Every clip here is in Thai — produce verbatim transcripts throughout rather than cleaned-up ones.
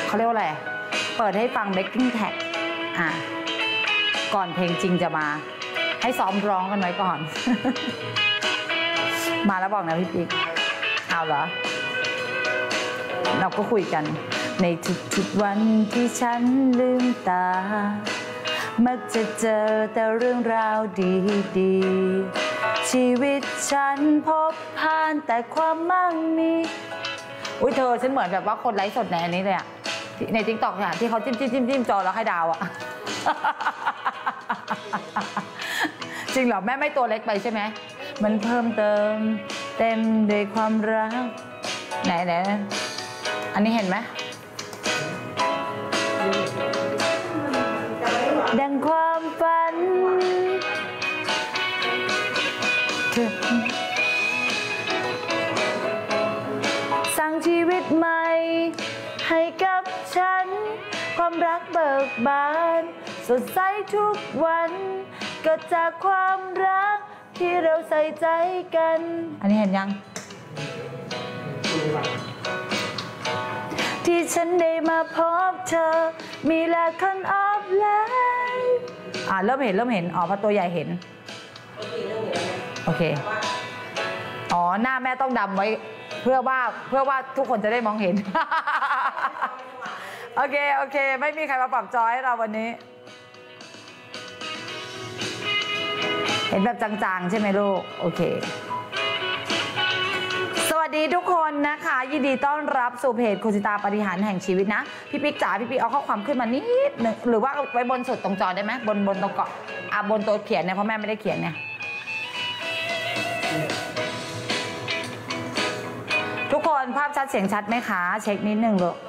เขาเรียกว่าอะไรเปิดให้ฟัง backing track อ่ะก่อนเพลงจริงจะมาให้ซ้อมร้องกันไว้ก่อน มาแล้วบอกนะพี่ปิ๊กเอาเหรอเราก็คุยกันในทุกๆวันที่ฉันลืมตามักจะเจอแต่เรื่องราวดีๆชีวิตฉันพบผ่านแต่ความมั่งมีอุ้ยเธอฉันเหมือนแบบว่าคนไลฟ์สดในอันนี้เลยอะในติ๊กต็อกเนี่ยที่เขาจิ้มจิ้มจิ้มจิ้มจอแล้วให้ดาวอะ จริงเหรอแม่ไม่ตัวเล็กไปใช่ไหมมันเพิ่มเติมเต็มด้วยความรักไหนไหนอันนี้เห็นไหมดังความฝันสร้างชีวิตใหม่ให้กับฉันความรักเบิกบานสดใสทุกวันเกิดจากความรักที่เราใส่ใจกันอันนี้เห็นยังที่ฉันได้มาพบเธอมีหลายคนออฟไลน์อ่าเริ่มเห็นเริ่มเห็นอ๋อเพราะตัวใหญ่เห็นโอเคอ๋อหน้าแม่ต้องดำไว้เพื่อว่าเพื่อว่าทุกคนจะได้มองเห็น โอเคโอเคไม่มีใครมาปรับจอให้เราวันนี้เห็นแบบจางๆใช่ไหมลูกโอเคสวัสดีทุกคนนะคะยินดีต้อนรับสู่เพจคุณสิตาปฏิหารแห่งชีวิตนะพี่ปิ๊กจ๋าพี่ปิ๊กเอาข้อความขึ้นมานิดหนึ่งหรือว่าไว้บนสุดตรงจอได้ไหมบนบนตรงเกาะอ่ะบนตัวเขียนเนี่ยเพราะแม่ไม่ได้เขียนเนี่ยทุกคนภาพชัดเสียงชัดไหมคะเช็คนิดหนึ่งลูก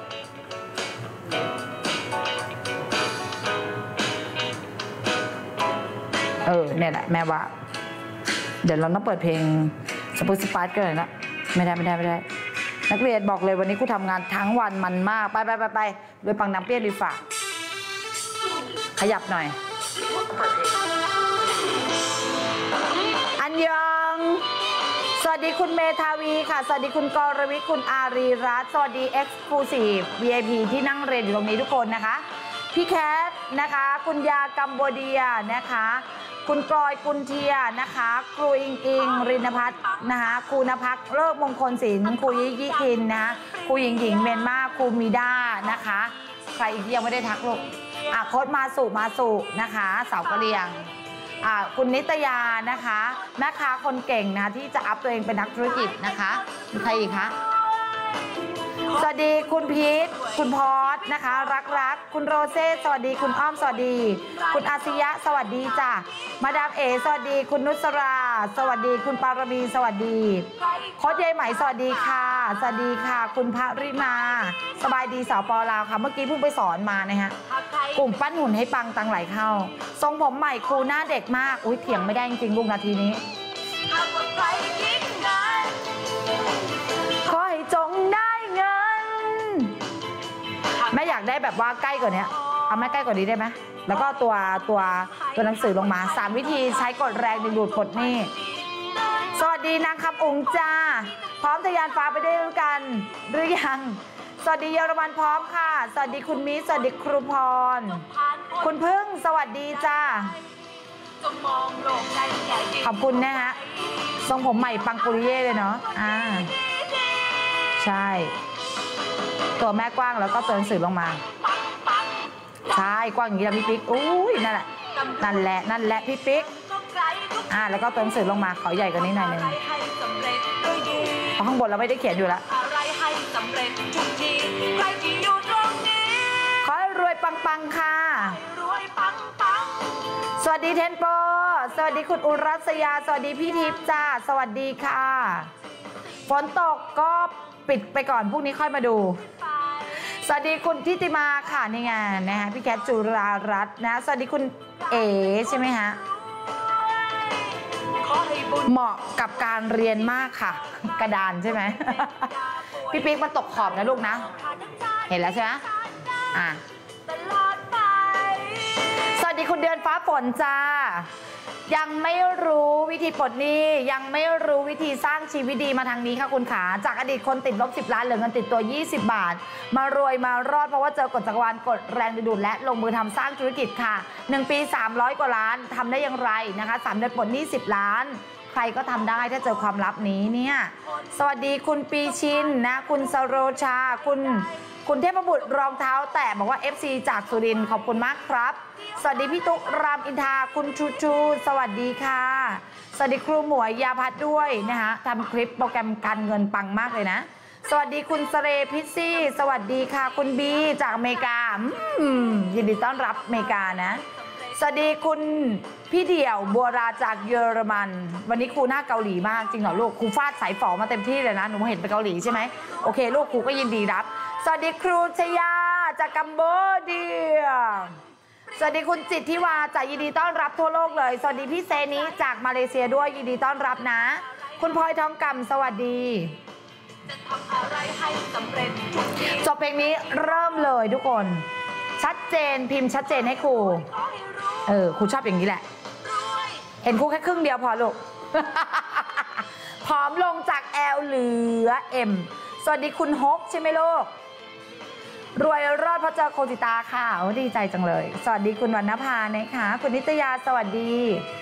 เออเนี่ยแหละแม่ว่าเดี๋ยวเราต้องเปิดเพลงสปูสปาร์ตกันเลยนะไม่ได้ไม่ได้ไม่ได้นักเรียนบอกเลยวันนี้ครูทำงานทั้งวันมันมากไปไปไปไปโดยปังน้ำเปี้ยดีฝ่าขยับหน่อยอันยองสวัสดีคุณเมธาวีค่ะสวัสดีคุณกรวิทย์คุณอารีรัตน์สวัสดี Exclusive วี ไอ พี ที่นั่งเรียนอยู่ตรงนี้ทุกคนนะคะพี่แคทนะคะคุณยากัมโบเดียนะคะคุณกรอยกุลเทียนะคะครูอิงอิงรินพัฒน์นะคะครูนภักเลิกมงคลศิลป์ครูยิยิทินนะครูหญิงหญิงเมนมาครูมีด้านะคะใครอีกยังไม่ได้ทักลูกอ่ะโค้ดมาสู่มาสู่นะคะสาวกะเหรี่ยงอ่ะคุณนิตยานะคะแม่ค้าคนเก่งนะที่จะอัพตัวเองเป็นนักธุรกิจนะคะมีใครอีกคะสวัสดีคุณพีทคุณพอสนะคะรักรักคุณโรเซ่สวัสดีคุณอ้อมสวัสดีคุณอาซิยะสวัสดีจ้ะมาดามเอสวัสดีคุณนุสราสวัสดีคุณปารมีสวัสดีโค้ชยายไหมสวัสดีค่ะสวัสดีค่ะคุณภริมาสบายดีสาวปอลาวค่ะเมื่อกี้เพิ่งไปสอนมานะฮะกลุ่มปั้นหุ่นให้ปังตังไหลเข้าทรงผมใหม่ครูหน้าเด็กมากอุ้ยเถียงไม่ได้จริงๆลูกนาทีนี้ขอให้จงได้เงินแม่อยากได้แบบว่าใกล้กว่านี้เอาแม่ใกล้กว่านี้ได้ไหมแล้วก็ตัวตัวตัวหนังสือลงมาสามวิธีใช้กดแรงดึงดูดกดนี่สวัสดีนางคำอุ๋งจ้าพร้อมทะยานฟ้าไปด้วยกันหรือยังสวัสดีเยอรมันพร้อมค่ะสวัสดีคุณมิสวัสดีครูพรคุณพึ่งสวัสดีจ้าขอบคุณนะฮะทรงผมใหม่ปังปุริเย่เลยเนาะอ่าใช่ตัวแม่กว้างแล้วก็ตัวหนังสือลงมาใช่กว้างอย่างนี้แล้วพี่ปิ๊กอุ้ยนั่นแหละนั่นแหละนั่นแหละพี่ปิ๊กอ่าแล้วก็ตัวหนังสือลงมาขอใหญ่กว่านี้หน่อยนึงเพราะข้างบนเราไม่ได้เขียนอยู่แล้วขอให้รวยปังๆค่ะสวัสดีเทนโปสวัสดีคุณอุรัสยาสวัสดีพี่ทิพย์จ้าสวัสดีค่ะฝนตกก็ปิดไปก่อนพรุ่งนี้ค่อยมาดูสวัสดีคุณทิติมาค่ะนี่ไงนะฮะพี่แคทจุรารัตน์นะสวัสดีคุณเอ๋ใช่ไหมฮะเหมาะกับการเรียนมากค่ะกระดานใช่ไหม พี่ปิ๊กมันตกขอบนะลูกนะเห็นแล้วใช่ไหมอ่ะสวัสดีคุณเดือนฟ้าฝนจ้ายังไม่รู้วิธีปลดหนี้ยังไม่รู้วิธีสร้างชีวิตดีมาทางนี้ค่ะคุณขาจากอดีตคนติดลบสิบล้านเหลือเงินติดตัวยี่สิบบาทมารวยมารอดเพราะว่าเจอกฎจักรวาลกดแรงดึงดูดและลงมือทำสร้างธุรกิจค่ะหนึ่งปีสามร้อยกว่าล้านทำได้อย่างไรนะคะสามเดือนปลดหนี้สิบล้านใครก็ทำได้ถ้าเจอความลับนี้เนี่ยสวัสดีคุณปีชินนะคุณสโรชาคุณคุณเทพบุตรรองเท้าแตะบอกว่า เอฟ ซี จากสุรินทร์ขอบคุณมากครับสวัสดีพี่ตุ๊กรามอินทาคุณชูชูสวัสดีค่ะสวัสดีครูหมวยยาพัดด้วยนะคะทำคลิปโปรแกรมการเงินปังมากเลยนะสวัสดีคุณสเรพิซซี่สวัสดีค่ะคุณบีจากอเมริกายินดีต้อนรับอเมริกานะสวัสดีคุณพี่เดี่ยวบัวราจากเยอรมันวันนี้ครูหน้าเกาหลีมากจริงเหรอลูกครูฟาดสายฝอมาเต็มที่เลยนะหนูเห็นไปเกาหลีใช่ไหมโอเคลูกครูก็ยินดีรับสวัสดีครูชยาจากกัมพูชาสวัสดีคุณจิตทิวาจากยินดีต้อนรับทั่วโลกเลยสวัสดีพี่เซนิจากมาเลเซียด้วยยินดีต้อนรับนะคุณพลอยทองกำสวัสดีจบเพลงนี้เริ่มเลยทุกคนชัดเจนพิมพ์ชัดเจนให้ครูเออครูชอบอย่างนี้แหละเห็นครูแค่ครึ่งเดียวพอลูก ผอมลงจาก L เหลือ M สวัสดีคุณฮกใช่ไหมลูกรวยรอดเพราะเจอโคจิตาค่ะโอ้ดีใจจังเลยสวัสดีคุณวรรณภานะคะคุณนิตยาสวัสดี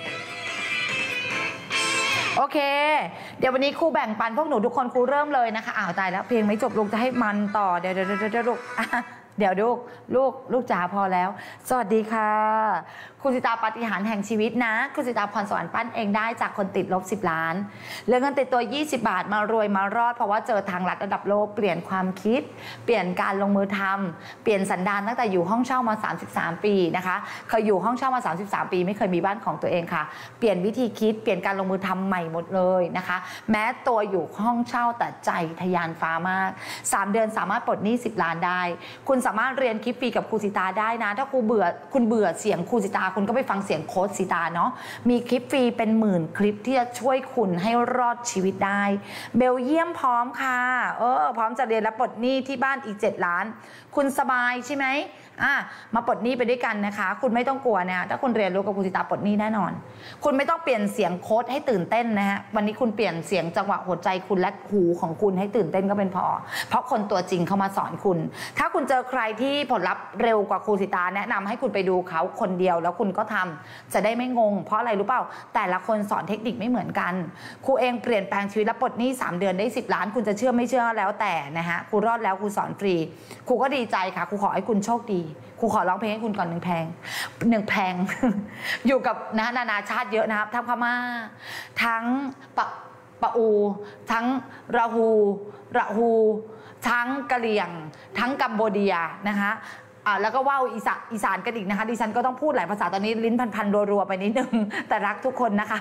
โอเคเดี๋ยววันนี้ครูแบ่งปันพวกหนูทุกคนครูเริ่มเลยนะคะอ้าวตายแล้วเพลงไม่จบลูกจะให้มันต่อเดี๋ยวเดี๋ยวเดี๋ยวลูกเดี๋ยวลูกลูกลูกจ๋าพอแล้วสวัสดีค่ะคุณสิตาปาฏิหาริย์แห่งชีวิตนะคุณสิตาพรสวรรค์ปั้นเองได้จากคนติดลบสิบล้านเหลือเงินติดตัวยี่สิบบาทมารวยมารอดเพราะว่าเจอทางลัดระดับโลกเปลี่ยนความคิดเปลี่ยนการลงมือทำเปลี่ยนสันดานตั้งแต่อยู่ห้องเช่ามาสามสิบสามปีนะคะเคยอยู่ห้องเช่ามาสามสิบสามปีไม่เคยมีบ้านของตัวเองค่ะเปลี่ยนวิธีคิดเปลี่ยนการลงมือทำใหม่หมดเลยนะคะแม้ตัวอยู่ห้องเช่าแต่ใจทะยานฟ้ามากสามเดือนสามารถปลดหนี้สิบล้านได้คุณสามารถเรียนคลิปฟรีกับครูสิตาได้นะถ้าครูเบื่อคุณเบื่อเสียงครูสิตาคุณก็ไปฟังเสียงโค้ชสิตาเนาะมีคลิปฟรีเป็นหมื่นคลิปที่จะช่วยคุณให้รอดชีวิตได้เบลเยียมพร้อมค่ะเออพร้อมจะเรียนและปลดหนี้ที่บ้านอีกเจ็ดล้านคุณสบายใช่ไหมอ่ะมาปลดหนี้ไปด้วยกันนะคะคุณไม่ต้องกลัวนะถ้าคุณเรียนรู้กับครูสิตาปลดหนี้แน่นอนคุณไม่ต้องเปลี่ยนเสียงโค้ชให้ตื่นเต้นนะฮะวันนี้คุณเปลี่ยนเสียงจังหวะหัวใจคุณและหูของคุณให้ตื่นเต้นก็เป็นพอเพราะคนตัวจริงเข้ามาสอนคุณถ้าคุณเจอใครที่ผลลัพธ์เร็วกว่าครูสิตาแนะนำให้คุณไปดูเขาคนเดียวแล้วคุณก็ทำจะได้ไม่งงเพราะอะไรรู้เปล่าแต่ละคนสอนเทคนิคไม่เหมือนกันครูเองเปลี่ยนแปลงชีวิตและปลดหนี้สามเดือนได้สิบล้านคุณจะเชื่อไม่เชื่อแล้วแต่นะฮะครูรอดแล้วครูสอนฟรีครูก็ดีใจค่ะครูขอให้คุณโชคดีครูขอร้องเพลงให้คุณก่อนหนึ่งเพลงหนึ่งเพลง อยู่กับนะนานาชาติเยอะนะครับทั้งพม่าทั้งปะปะอูทั้งราหูระหูทั้งกะเหรี่ยงทั้งกัมพูเดียนะคะอ่าแล้วก็ว่าวอีสานอีสานกันอีกนะคะดิฉันก็ต้องพูดหลายภาษาตอนนี้ลิ้นพันๆรัวๆไปนิดนึงแต่รักทุกคนนะคะ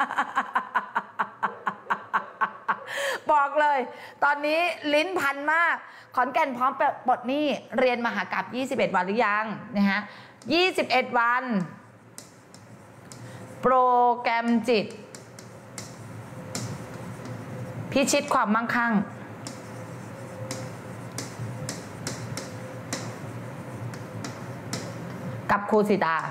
บอกเลยตอนนี้ลิ้นพันมากขอนแก่นพร้อมปลดหนี้เรียนมหากาพย์ยี่สิบเอ็ดวันหรือยังนะฮะยี่สิบเอ็ดวันโปรแกรมจิตพิชิตความมั่งคั่งกับครูสิตา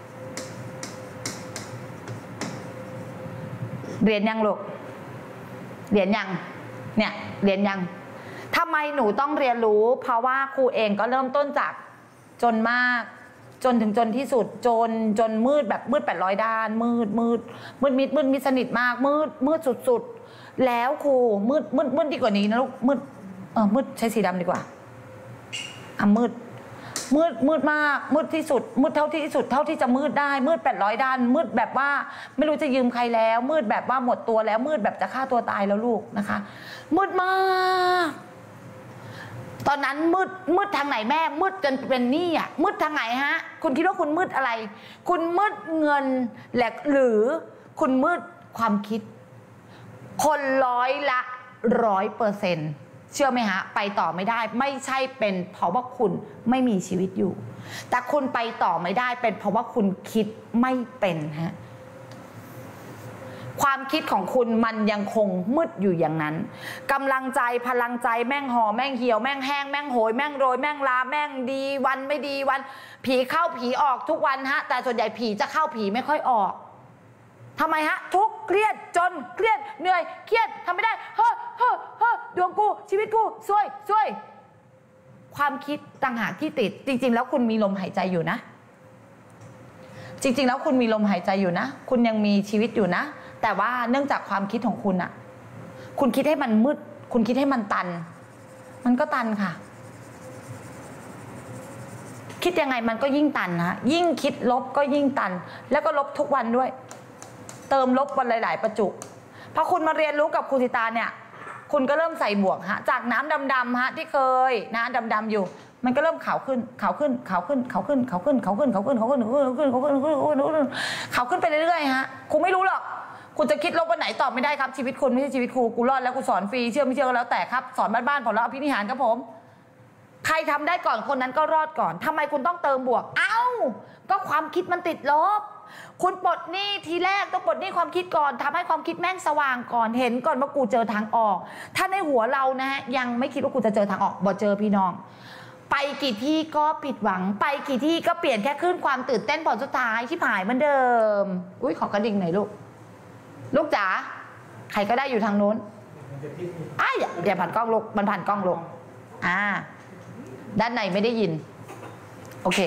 เรียนยังลูกเรียนยังเนี่ยเรียนยังทำไมหนูต้องเรียนรู้เพราะว่าครูเองก็เริ่มต้นจากจนมากจนถึงจนที่สุดจนจนมืดแบบมืดแปดร้อยด้านมืดมืดมืดมิดมืดมิดสนิทมากมืดมืดสุดๆแล้วครูมืดมืดมืดดีกว่านี้นะลูกมืดเออมืดใช้สีดำดีกว่าอ่ะมืดมืดมืดมากมืดที่สุดมืดเท่าที่สุดเท่าที่จะมืดได้มืดแปดร้อยด้านมืดแบบว่าไม่รู้จะยืมใครแล้วมืดแบบว่าหมดตัวแล้วมืดแบบจะฆ่าตัวตายแล้วลูกนะคะมืดมากตอนนั้นมืดมืดทางไหนแม่มืดจนเป็นหนี้อ่ะมืดทางไหนฮะคุณคิดว่าคุณมืดอะไรคุณมืดเงินแหละหรือคุณมืดความคิดคนร้อยละร้อยเปอร์เซ็นต์เชื่อไหมฮะไปต่อไม่ได้ไม่ใช่เป็นเพราะว่าคุณไม่มีชีวิตอยู่แต่คุณไปต่อไม่ได้เป็นเพราะว่าคุณคิดไม่เป็นฮะความคิดของคุณมันยังคงมืดอยู่อย่างนั้นกำลังใจพลังใจแม่งห่อแม่งเหี่ยวแม่งแห้งแม่งโหยแม่งโรยแม่งลาแม่งดีวันไม่ดีวันผีเข้าผีออกทุกวันฮะแต่ส่วนใหญ่ผีจะเข้าผีไม่ค่อยออกทำไมฮะทุกข์เครียดจนเครียดเหนื่อยเครียดทำไม่ได้เฮ้อเฮ้อเฮ้อดวงกูชีวิตกูซวยซวยความคิดต่างหากที่ติดจริงๆแล้วคุณมีลมหายใจอยู่นะจริงๆแล้วคุณมีลมหายใจอยู่นะคุณยังมีชีวิตอยู่นะแต่ว่าเนื่องจากความคิดของคุณอะคุณคิดให้มันมืดคุณคิดให้มันตันมันก็ตันค่ะคิดยังไงมันก็ยิ่งตันนะยิ่งคิดลบก็ยิ่งตันแล้วก็ลบทุกวันด้วยเติมลบวันหลายๆประจุพอคุณมาเรียนรู้กับครูสิตาเนี่ยคุณก็เริ่มใส่บวกฮะจากน้ำดำๆฮะที่เคยนะดำๆอยู่มันก็เริ่มขาวขึ้นขาวขึ้นขาวขึ้นขาวขึ้นขาวขึ้นขาวขึ้นขาวขึ้นขาวขึ้นขาวขึ้นขาวขึ้นขาวขึ้นขาวขึ้นขาวขึ้นขาวขึ้นไปเรื่อยๆฮะคุณไม่รู้หรอกคุณจะคิดลบวันไหนตอบไม่ได้ครับชีวิตคุณไม่ใช่ชีวิตครูกูรอดแล้วกูสอนฟรีเชื่อไม่เชื่อก็แล้วแต่ครับสอนบ้านๆผลลัพธ์อภินิหารครับผมใครทำได้ก่อนคนนั้นก็รอดก่อนทำไมคุณต้องเติมบวกเอ้าก็ความคิดมันติดลบคุณปลดหนี้ทีแรกต้องปลดหนี้ความคิดก่อนทำให้ความคิดแม่งสว่างก่อนเห็นก่อนว่ากูเจอทางออกถ้าในหัวเรานะฮะยังไม่คิดว่ากูจะเจอทางออกบ่เจอพี่น้องไปกี่ที่ก็ผิดหวังไปกี่ที่ก็เปลี่ยนแค่ขึ้นความตื่นเต้นผลสุดท้ายที่ผายเหมือนเดิมอุ้ยขอกระดิ่งหน่อยลูกลูกจ๋าใครก็ได้อยู่ทางนู้นอ้ายอย่าผ่านกล้องลูกมันผ่านกล้องลูกอ่าด้านในไม่ได้ยินโอเค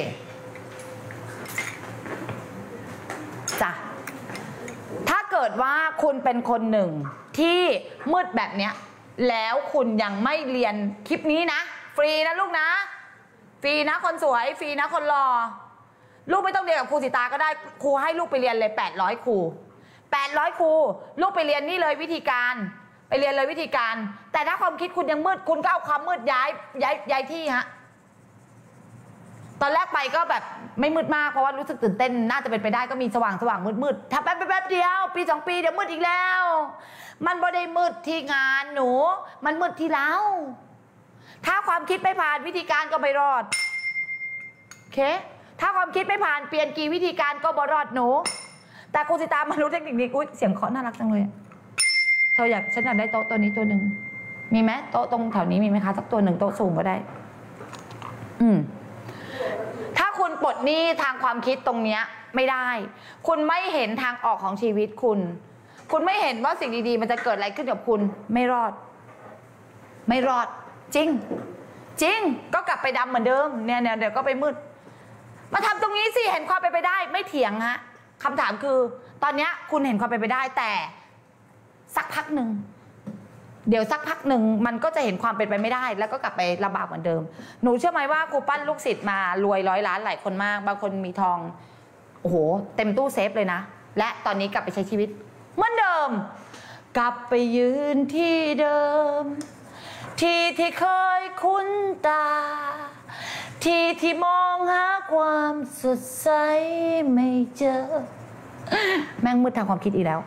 จ้ะถ้าเกิดว่าคุณเป็นคนหนึ่งที่มืดแบบเนี้ยแล้วคุณยังไม่เรียนคลิปนี้นะฟรีนะลูกนะฟรีนะคนสวยฟรีนะคนรอลูกไม่ต้องเรียนกับครูสิตาก็ได้ครูให้ลูกไปเรียนเลยแปดร้อยครูแปดร้อยครูลูกไปเรียนนี่เลยวิธีการไปเรียนเลยวิธีการแต่ถ้าความคิดคุณยังมืดคุณก็เอาความมืดย้ายย้ายย้ายที่ฮะตอนแรกไปก็แบบไม่มืดมากเพราะว่ารู้สึกตื่นเต้นน่าจะเป็นไปได้ก็มีสว่างสว่างมืดมืดถ้าแป๊บแป๊บเดียวปีสองปีเดี๋ยวมืดอีกแล้วมันบ่ได้มืดที่งานหนูมันมืดที่เราถ้าความคิดไม่ผ่านวิธีการก็ไม่รอดโอเคถ้าความคิดไม่ผ่านเปลี่ยนกี่วิธีการก็บ่รอดหนูแต่ครูสิตามารู้เทคนิคนี้อุ้ยเสียงเคาะน่ารักจังเลยเธออยากฉันอยากได้โต๊ะตัวนี้ตัวหนึ่งมีไหมโต๊ะตรงแถวนี้มีไหมคะสักตัวหนึ่งโต๊ะสูงก็ได้อืมถ้าคุณปลดหนี้ทางความคิดตรงเนี้ยไม่ได้คุณไม่เห็นทางออกของชีวิตคุณคุณไม่เห็นว่าสิ่งดีๆมันจะเกิดอะไรขึ้นกับคุณไม่รอดไม่รอดจริงจริงก็กลับไปดำเหมือนเดิมเนี่ยเนี่ยเดี๋ยวก็ไปมืดมาทำตรงนี้สิเห็นความเป็นไปได้ไม่เถียงฮะคำถามคือตอนนี้คุณเห็นความเป็นไปได้แต่สักพักหนึ่งเดี๋ยวสักพักหนึ่งมันก็จะเห็นความเป็นไปไม่ได้แล้วก็กลับไปลำบากเหมือนเดิมหนูเชื่อไหมว่าครูปั้นลูกศิษย์มารวยร้อยล้านหลายคนมากบางคนมีทองโอ้โหเต็มตู้เซฟเลยนะและตอนนี้กลับไปใช้ชีวิตเหมือนเดิมกลับไปยืนที่เดิมที่ที่เคยคุ้นตาที่ที่มองหาความสดใสไม่เจอแม่งมืดทางความคิดอีกแล้ว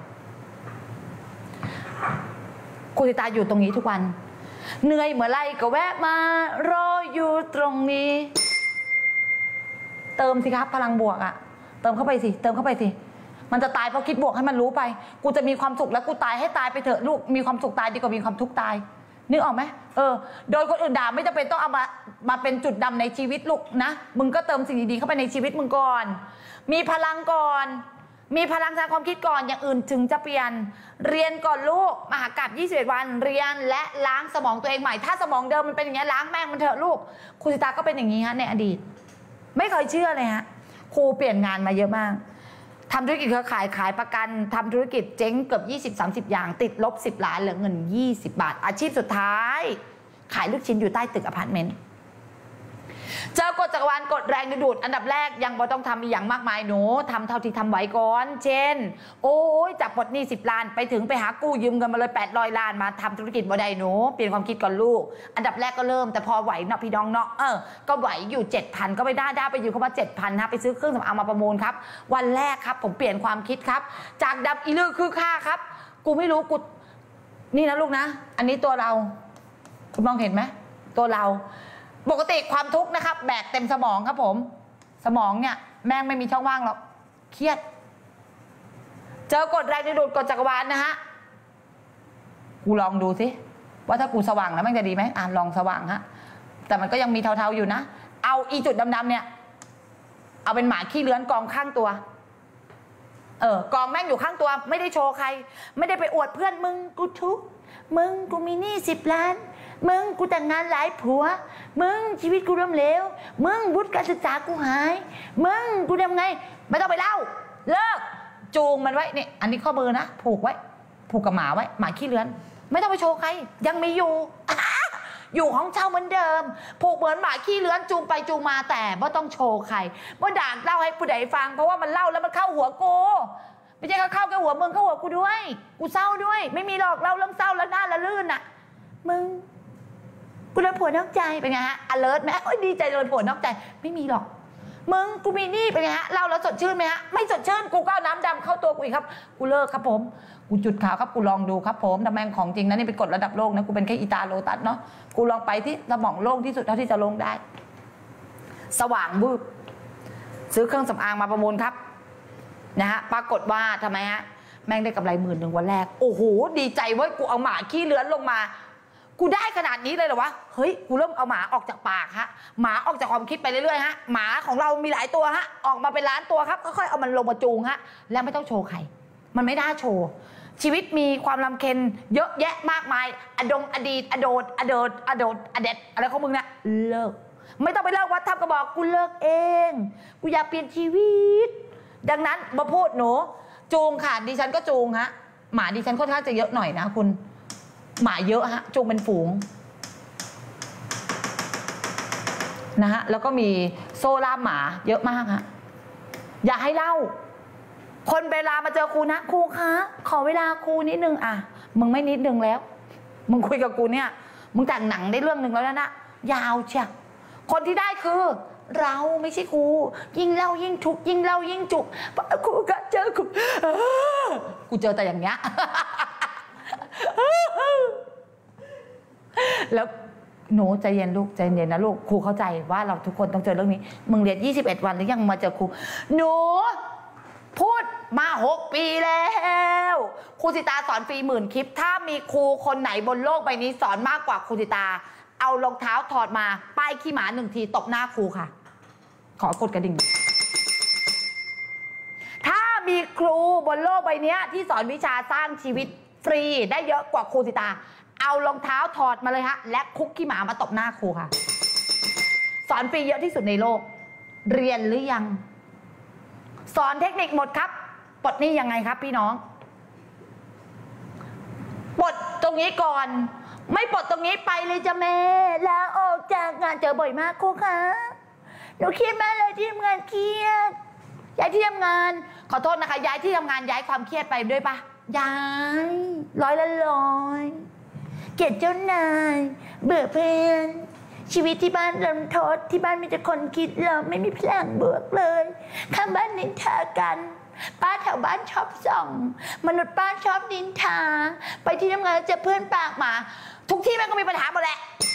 ครูสิตาอยู่ตรงนี้ทุกวันเหนื่อยเมื่อไรก็แวะมารออยู่ตรงนี้เติมสิครับพลังบวกอะเติมเข้าไปสิเติมเข้าไปสิมันจะตายเพราะคิดบวกให้มันรู้ไปกูจะมีความสุขแล้วกูตายให้ตายไปเถอะลูกมีความสุขตายดีกว่ามีความทุกข์ตายนึกออกไหมเออโดยคนอื่นด่าไม่จำเป็นต้องเอามามาเป็นจุดดำในชีวิตลูกนะมึงก็เติมสิ่งดีๆเข้าไปในชีวิตมึงก่อนมีพลังก่อนมีพลังทางความคิดก่อนอย่างอื่นถึงจะเปลี่ยนเรียนก่อนลูกมหากาพย์ยี่สิบเอ็ดวันเรียนและล้างสมองตัวเองใหม่ถ้าสมองเดิมมันเป็นอย่างนี้ล้างแม่งมันเถอะลูกครูสิตาก็เป็นอย่างนี้ฮะในอดีตไม่เคยเชื่อเลยฮะครูเปลี่ยนงานมาเยอะมากทำธุรกิจเครือข่ายขายประกันทำธุรกิจเจ๊งเกือบ ยี่สิบสามสิบ อย่างติดลบสิบล้านเหลือเงินยี่สิบบาทอาชีพสุดท้ายขายลูกชิ้นอยู่ใต้ตึกอพาร์ตเมนต์เจอกฎจักรวาลกดแรงดึงดูดอันดับแรกยังบ่ต้องทำอีกอย่างมากมายหนูทำเท่าที่ทำไหวก่อนเช่นโอ้ยจากปลดหนี้สิบล้านไปถึงไปหากู้ยืมเงินมาเลยแปดร้อยล้านมาทำธุรกิจบ่ได้หนูเปลี่ยนความคิดก่อนลูกอันดับแรกก็เริ่มแต่พอไหวเนาะพี่น้องเนาะเออก็ไหวอยู่ เจ็ดพัน ก็ไปได้ได้ไปอยู่คำว่า เจ็ดพัน นะไปซื้อเครื่องสำอางมาประมูลครับวันแรกครับผมเปลี่ยนความคิดครับจากดับอีลือคือค่าครับกูไม่รู้กูนี่นะลูกนะอันนี้ตัวเราคุณมองเห็นไหมตัวเราปกติความทุกข์นะครับแบกเต็มสมองครับผมสมองเนี่ยแม่งไม่มีช่องว่างหรอกเครียดเจอกฎแรงดึงดูดกฎจักรวาลนะฮะกูลองดูสิว่าถ้ากูสว่างแล้วมันจะดีไหมอ่านลองสว่างฮะแต่มันก็ยังมีเทาๆอยู่นะเอาอีจุดดำๆเนี่ยเอาเป็นหมาขี้เลื้อนกองข้างตัวเออกองแม่งอยู่ข้างตัวไม่ได้โชว์ใครไม่ได้ไปอวดเพื่อนมึงกูทุกมึงกูมีหนี้สิบล้านมึงกูแต่งงานหลายผัวมึงชีวิตกูล้มเหลวมึงวุฒิการศึกษากูหายมึงกูทำไงไม่ต้องไปเล่าเลิกจูงมันไว้นี่อันนี้ข้อมือนะผูกไว้ผูกกับหมาไว้หมาขี้เลื้อนไม่ต้องไปโชว์ใครยังมีอยู่อยู่ของเช่าเหมือนเดิมผูกเหมือนหมาขี้เลื้อนจูงไปจูงมาแต่ไม่ต้องโชว์ใครเมื่อด่านเล่าให้ผู้ใดฟังเพราะว่ามันเล่าแล้วมันเข้าหัวกูไม่ใช่เข้าแค่หัวมึงเข้าหัวกูด้วยกูเศร้าด้วยไม่มีหรอกเล่าเรื่องเศร้าแล้วหน้าละลื่นน่ะมึงกูโดนผัวนอกใจเป็นไงฮะ alert ไหมโอ้ยดีใจโดนผัวนอกใจไม่มีหรอกมึงกูมีหนี้เป็นไงฮะเล่าแล้วสดชื่นไหมฮะไม่สดชื่นกูก็น้ำดำเข้าตัวกูอีกครับกูเลิกครับผมกูจุดขาวครับกูลองดูครับผมแต่แม่งของจริงนะนี่เป็นกฎระดับโลกนะกูเป็นแค่อีตาโลตัสเนาะกูลองไปที่สมองโล่งที่สุดเท่าที่จะลงได้สว่างบูบซื้อเครื่องสำอางมาประมูลครับนะฮะปรากฏว่าทำไมฮะแม่งได้กำไรหมื่นหนึ่งวันแรกโอ้โหดีใจเว้ยกูเอาหมาขี้เลื้อนลงมากูได้ขนาดนี้เลยเหรอวะเฮ้ยกูเริ่มเอาหมาออกจากปากฮะหมาออกจากความคิดไปเรื่อยๆฮะหมาของเรามีหลายตัวฮะออกมาเป็นล้านตัวครับค่อยๆเอามันลงมาจูงฮะแล้วไม่ต้องโชว์ใครมันไม่น่าโชว์ชีวิตมีความลำเค็ญเยอะแยะมากมายอดงอดีตอโดดอโดดอโดดอเด็ดอะไรของมึงเนี่ยเลิกไม่ต้องไปเลิกวัดทำกระบอกกูเลิกเองกูอยากเปลี่ยนชีวิตดังนั้นมาพูดหนูจูงค่ะดิฉันก็จูงฮะหมาดิฉันค่อนข้างจะเยอะหน่อยนะคุณหมาเยอะฮะจูงเป็นฝูงนะฮะแล้วก็มีโซ่ล่ามหมาเยอะมากฮะอย่าให้เล่าคนเวลามาเจอครูนะครูคะขอเวลาครูนิดนึงอ่ะมึงไม่นิดนึงแล้วมึงคุยกับกูเนี่ยมึงแต่งหนังได้เรื่องหนึ่งแล้วนะยาวเชียคนที่ได้คือเราไม่ใช่ครูยิ่งเล่ายิ่งทุกยิ่งเล่ายิ่งจุกครูก็เจอครูกูเจอแต่อย่างเงี้ยแล้วหนูใจเย็นลูกใจเย็นนะลูกครูเข้าใจว่าเราทุกคนต้องเจอเรื่องนี้มึงเรียนยี่สิบเอ็ดวันหรือยังมาเจอครูหนูพูดมาหกปีแล้วครูสิตาสอนฟรีหมื่นคลิปถ้ามีครูคนไหนบนโลกใบนี้สอนมากกว่าครูสิตาเอารองเท้าถอดมาป้ายขี้หมาหนึ่งทีตบหน้าครูค่ะขอกดกระดิ่งถ้ามีครูบนโลกใบนี้ที่สอนวิชาสร้างชีวิตฟรีได้เยอะกว่าครูสิตาเอารองเท้าถอดมาเลยฮะและคุกขี้หมามาตบหน้าครูค่ะสอนฟรีเยอะที่สุดในโลกเรียนหรือยังสอนเทคนิคหมดครับปลดหนี้ยังไงครับพี่น้องปลดตรงนี้ก่อนไม่ปลดตรงนี้ไปเลยจ้ะแม่แล้วออกจากงานเจอบ่อยมากครูคะหนูเครียดมากเลยที่ทำงานเครียดย้ายที่ทำงานขอโทษนะคะย้ายที่ทำงานย้ายความเครียดไปด้วยปะย้ายร้อยละร้อยเกลียดเจ้านายเบื่อเพื่อนชีวิตที่บ้านรันทดที่บ้านมีแต่คนคิดเราไม่มีพลังบวกเลยข้างบ้านนินทากันป้าแถวบ้านชอบส่องมนุษย์ป้าชอบนินทาไปที่ทำงานเจอเพื่อนปากหมาทุกที่มันก็มีปัญหาหมดแหละ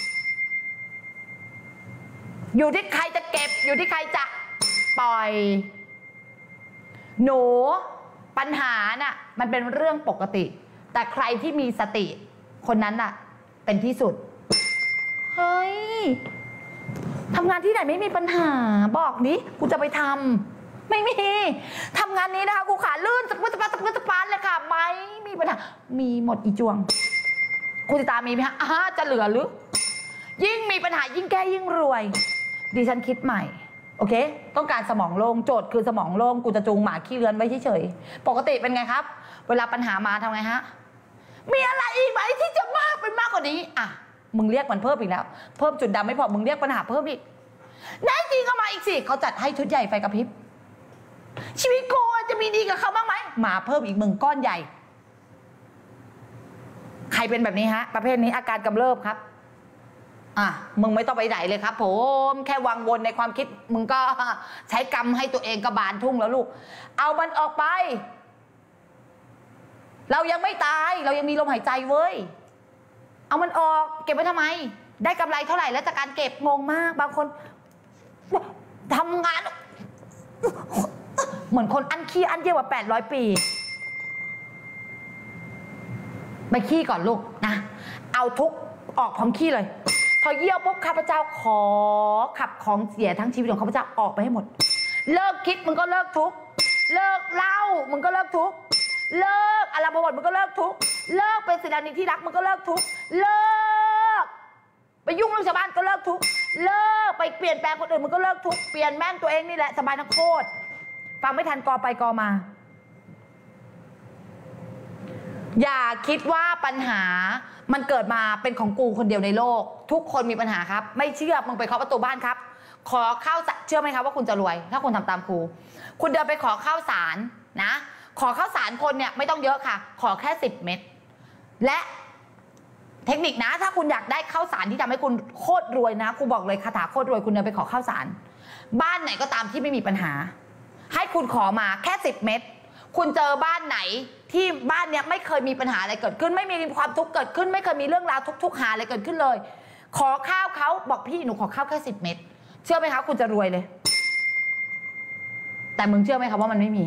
อยู่ที่ใครจะเก็บอยู่ที่ใครจะปล่อยหนูปัญหาน่ะมันเป็นเรื่องปกติแต่ใครที่มีสติคนนั้นน่ะเป็นที่สุดเฮ้ยทำงานที่ไหนไม่มีปัญหาบอกนี้กูจะไปทำไม่มีทำงานนี้นะคะกูขาลื่นสกุลสปาสกุลสปานเลยค่ะไม่มีปัญหามีหมดอีจวงกูติตามีไหมฮะอ่าจะเหลือหรือยิ่งมีปัญหายิ่งแก้ยิ่งรวยดิฉันคิดใหม่โอเคต้องการสมองโล่งโจทย์คือสมองโล่งกูจะจูงหมาขี้เลื้อนไว้เฉยๆปกติเป็นไงครับเวลาปัญหามาทำไงฮะมีอะไรอีกไหมที่จะมากเป็นมากกว่านี้อ่ะมึงเรียกมันเพิ่มอีกแล้วเพิ่มจุดดำไม่พอมึงเรียกปัญหาเพิ่มอีกแน่จริงก็มาอีกสิเขาจัดให้ชุดใหญ่ไฟกระพริบชีวิตกูจะมีดีกับเขาบ้างไหมมาเพิ่มอีกมึงก้อนใหญ่ใครเป็นแบบนี้ฮะประเภทนี้อาการกำเริบครับอ่ะมึงไม่ต้องไปไหนเลยครับผมแค่วางวนในความคิดมึงก็ใช้กรรมให้ตัวเองกระบาลทุ่งแล้วลูกเอามันออกไปเรายังไม่ตายเรายังมีลมหายใจเว้ยเอามันออกเก็บไว้ทำไมได้กำไรเท่าไหร่แล้วจากการเก็บงงมากบางคนทำงานเหมือนคนอันขี้อันเยี่ยกว่าแปดร้อยปีไปขี้ก่อนลูกนะเอาทุกออกพร้อมขี้เลยพอเยี่ยวปุ๊บข้าพเจ้าขอขับของเสียทั้งชีวิตของข้าพเจ้าออกไปให้หมดเลิกคิดมึงก็เลิกทุกเลิกเล่ามึงก็เลิกทุกเลิกอารมณ์บวชมึงก็เลิกทุกเลิกเป็นศิลานิที่รักมึงก็เลิกทุกเลิกไปยุ่งเรื่องชาวบ้านก็เลิกทุกเลิกไปเปลี่ยนแปลงคนอื่นมึงก็เลิกทุกเปลี่ยนแม่งตัวเองนี่แหละสบายทั้งโคตรฟังไม่ทันกอไปกอมาอย่าคิดว่าปัญหามันเกิดมาเป็นของกูคนเดียวในโลกทุกคนมีปัญหาครับไม่เชื่อมึงไปเคาะประตูบ้านครับขอข้าวเชื่อไหมครับว่าคุณจะรวยถ้าคุณทำตามครูคุณเดินไปขอข้าวสารนะขอข้าวสารคนเนี่ยไม่ต้องเยอะค่ะขอแค่สิบเม็ดและเทคนิคนะถ้าคุณอยากได้ข้าวสารที่ทำให้คุณโคตรรวยนะครูบอกเลยคาถาโคตรรวยคุณเดินไปขอข้าวสารบ้านไหนก็ตามที่ไม่มีปัญหาให้คุณขอมาแค่สิบเม็ดคุณเจอบ้านไหนที่บ้านเนี้ยไม่เคยมีปัญหาอะไรเกิดขึ้นไม่มีความทุกข์เกิดขึ้นไม่เคยมีเรื่องราวทุกข์หาอะไรเกิดขึ้นเลยขอข้าวเขาบอกพี่หนูขอข้าวแค่สิบเม็ดเชื่อไหมคะคุณจะรวยเลยแต่มึงเชื่อไหมคะว่ามันไม่มี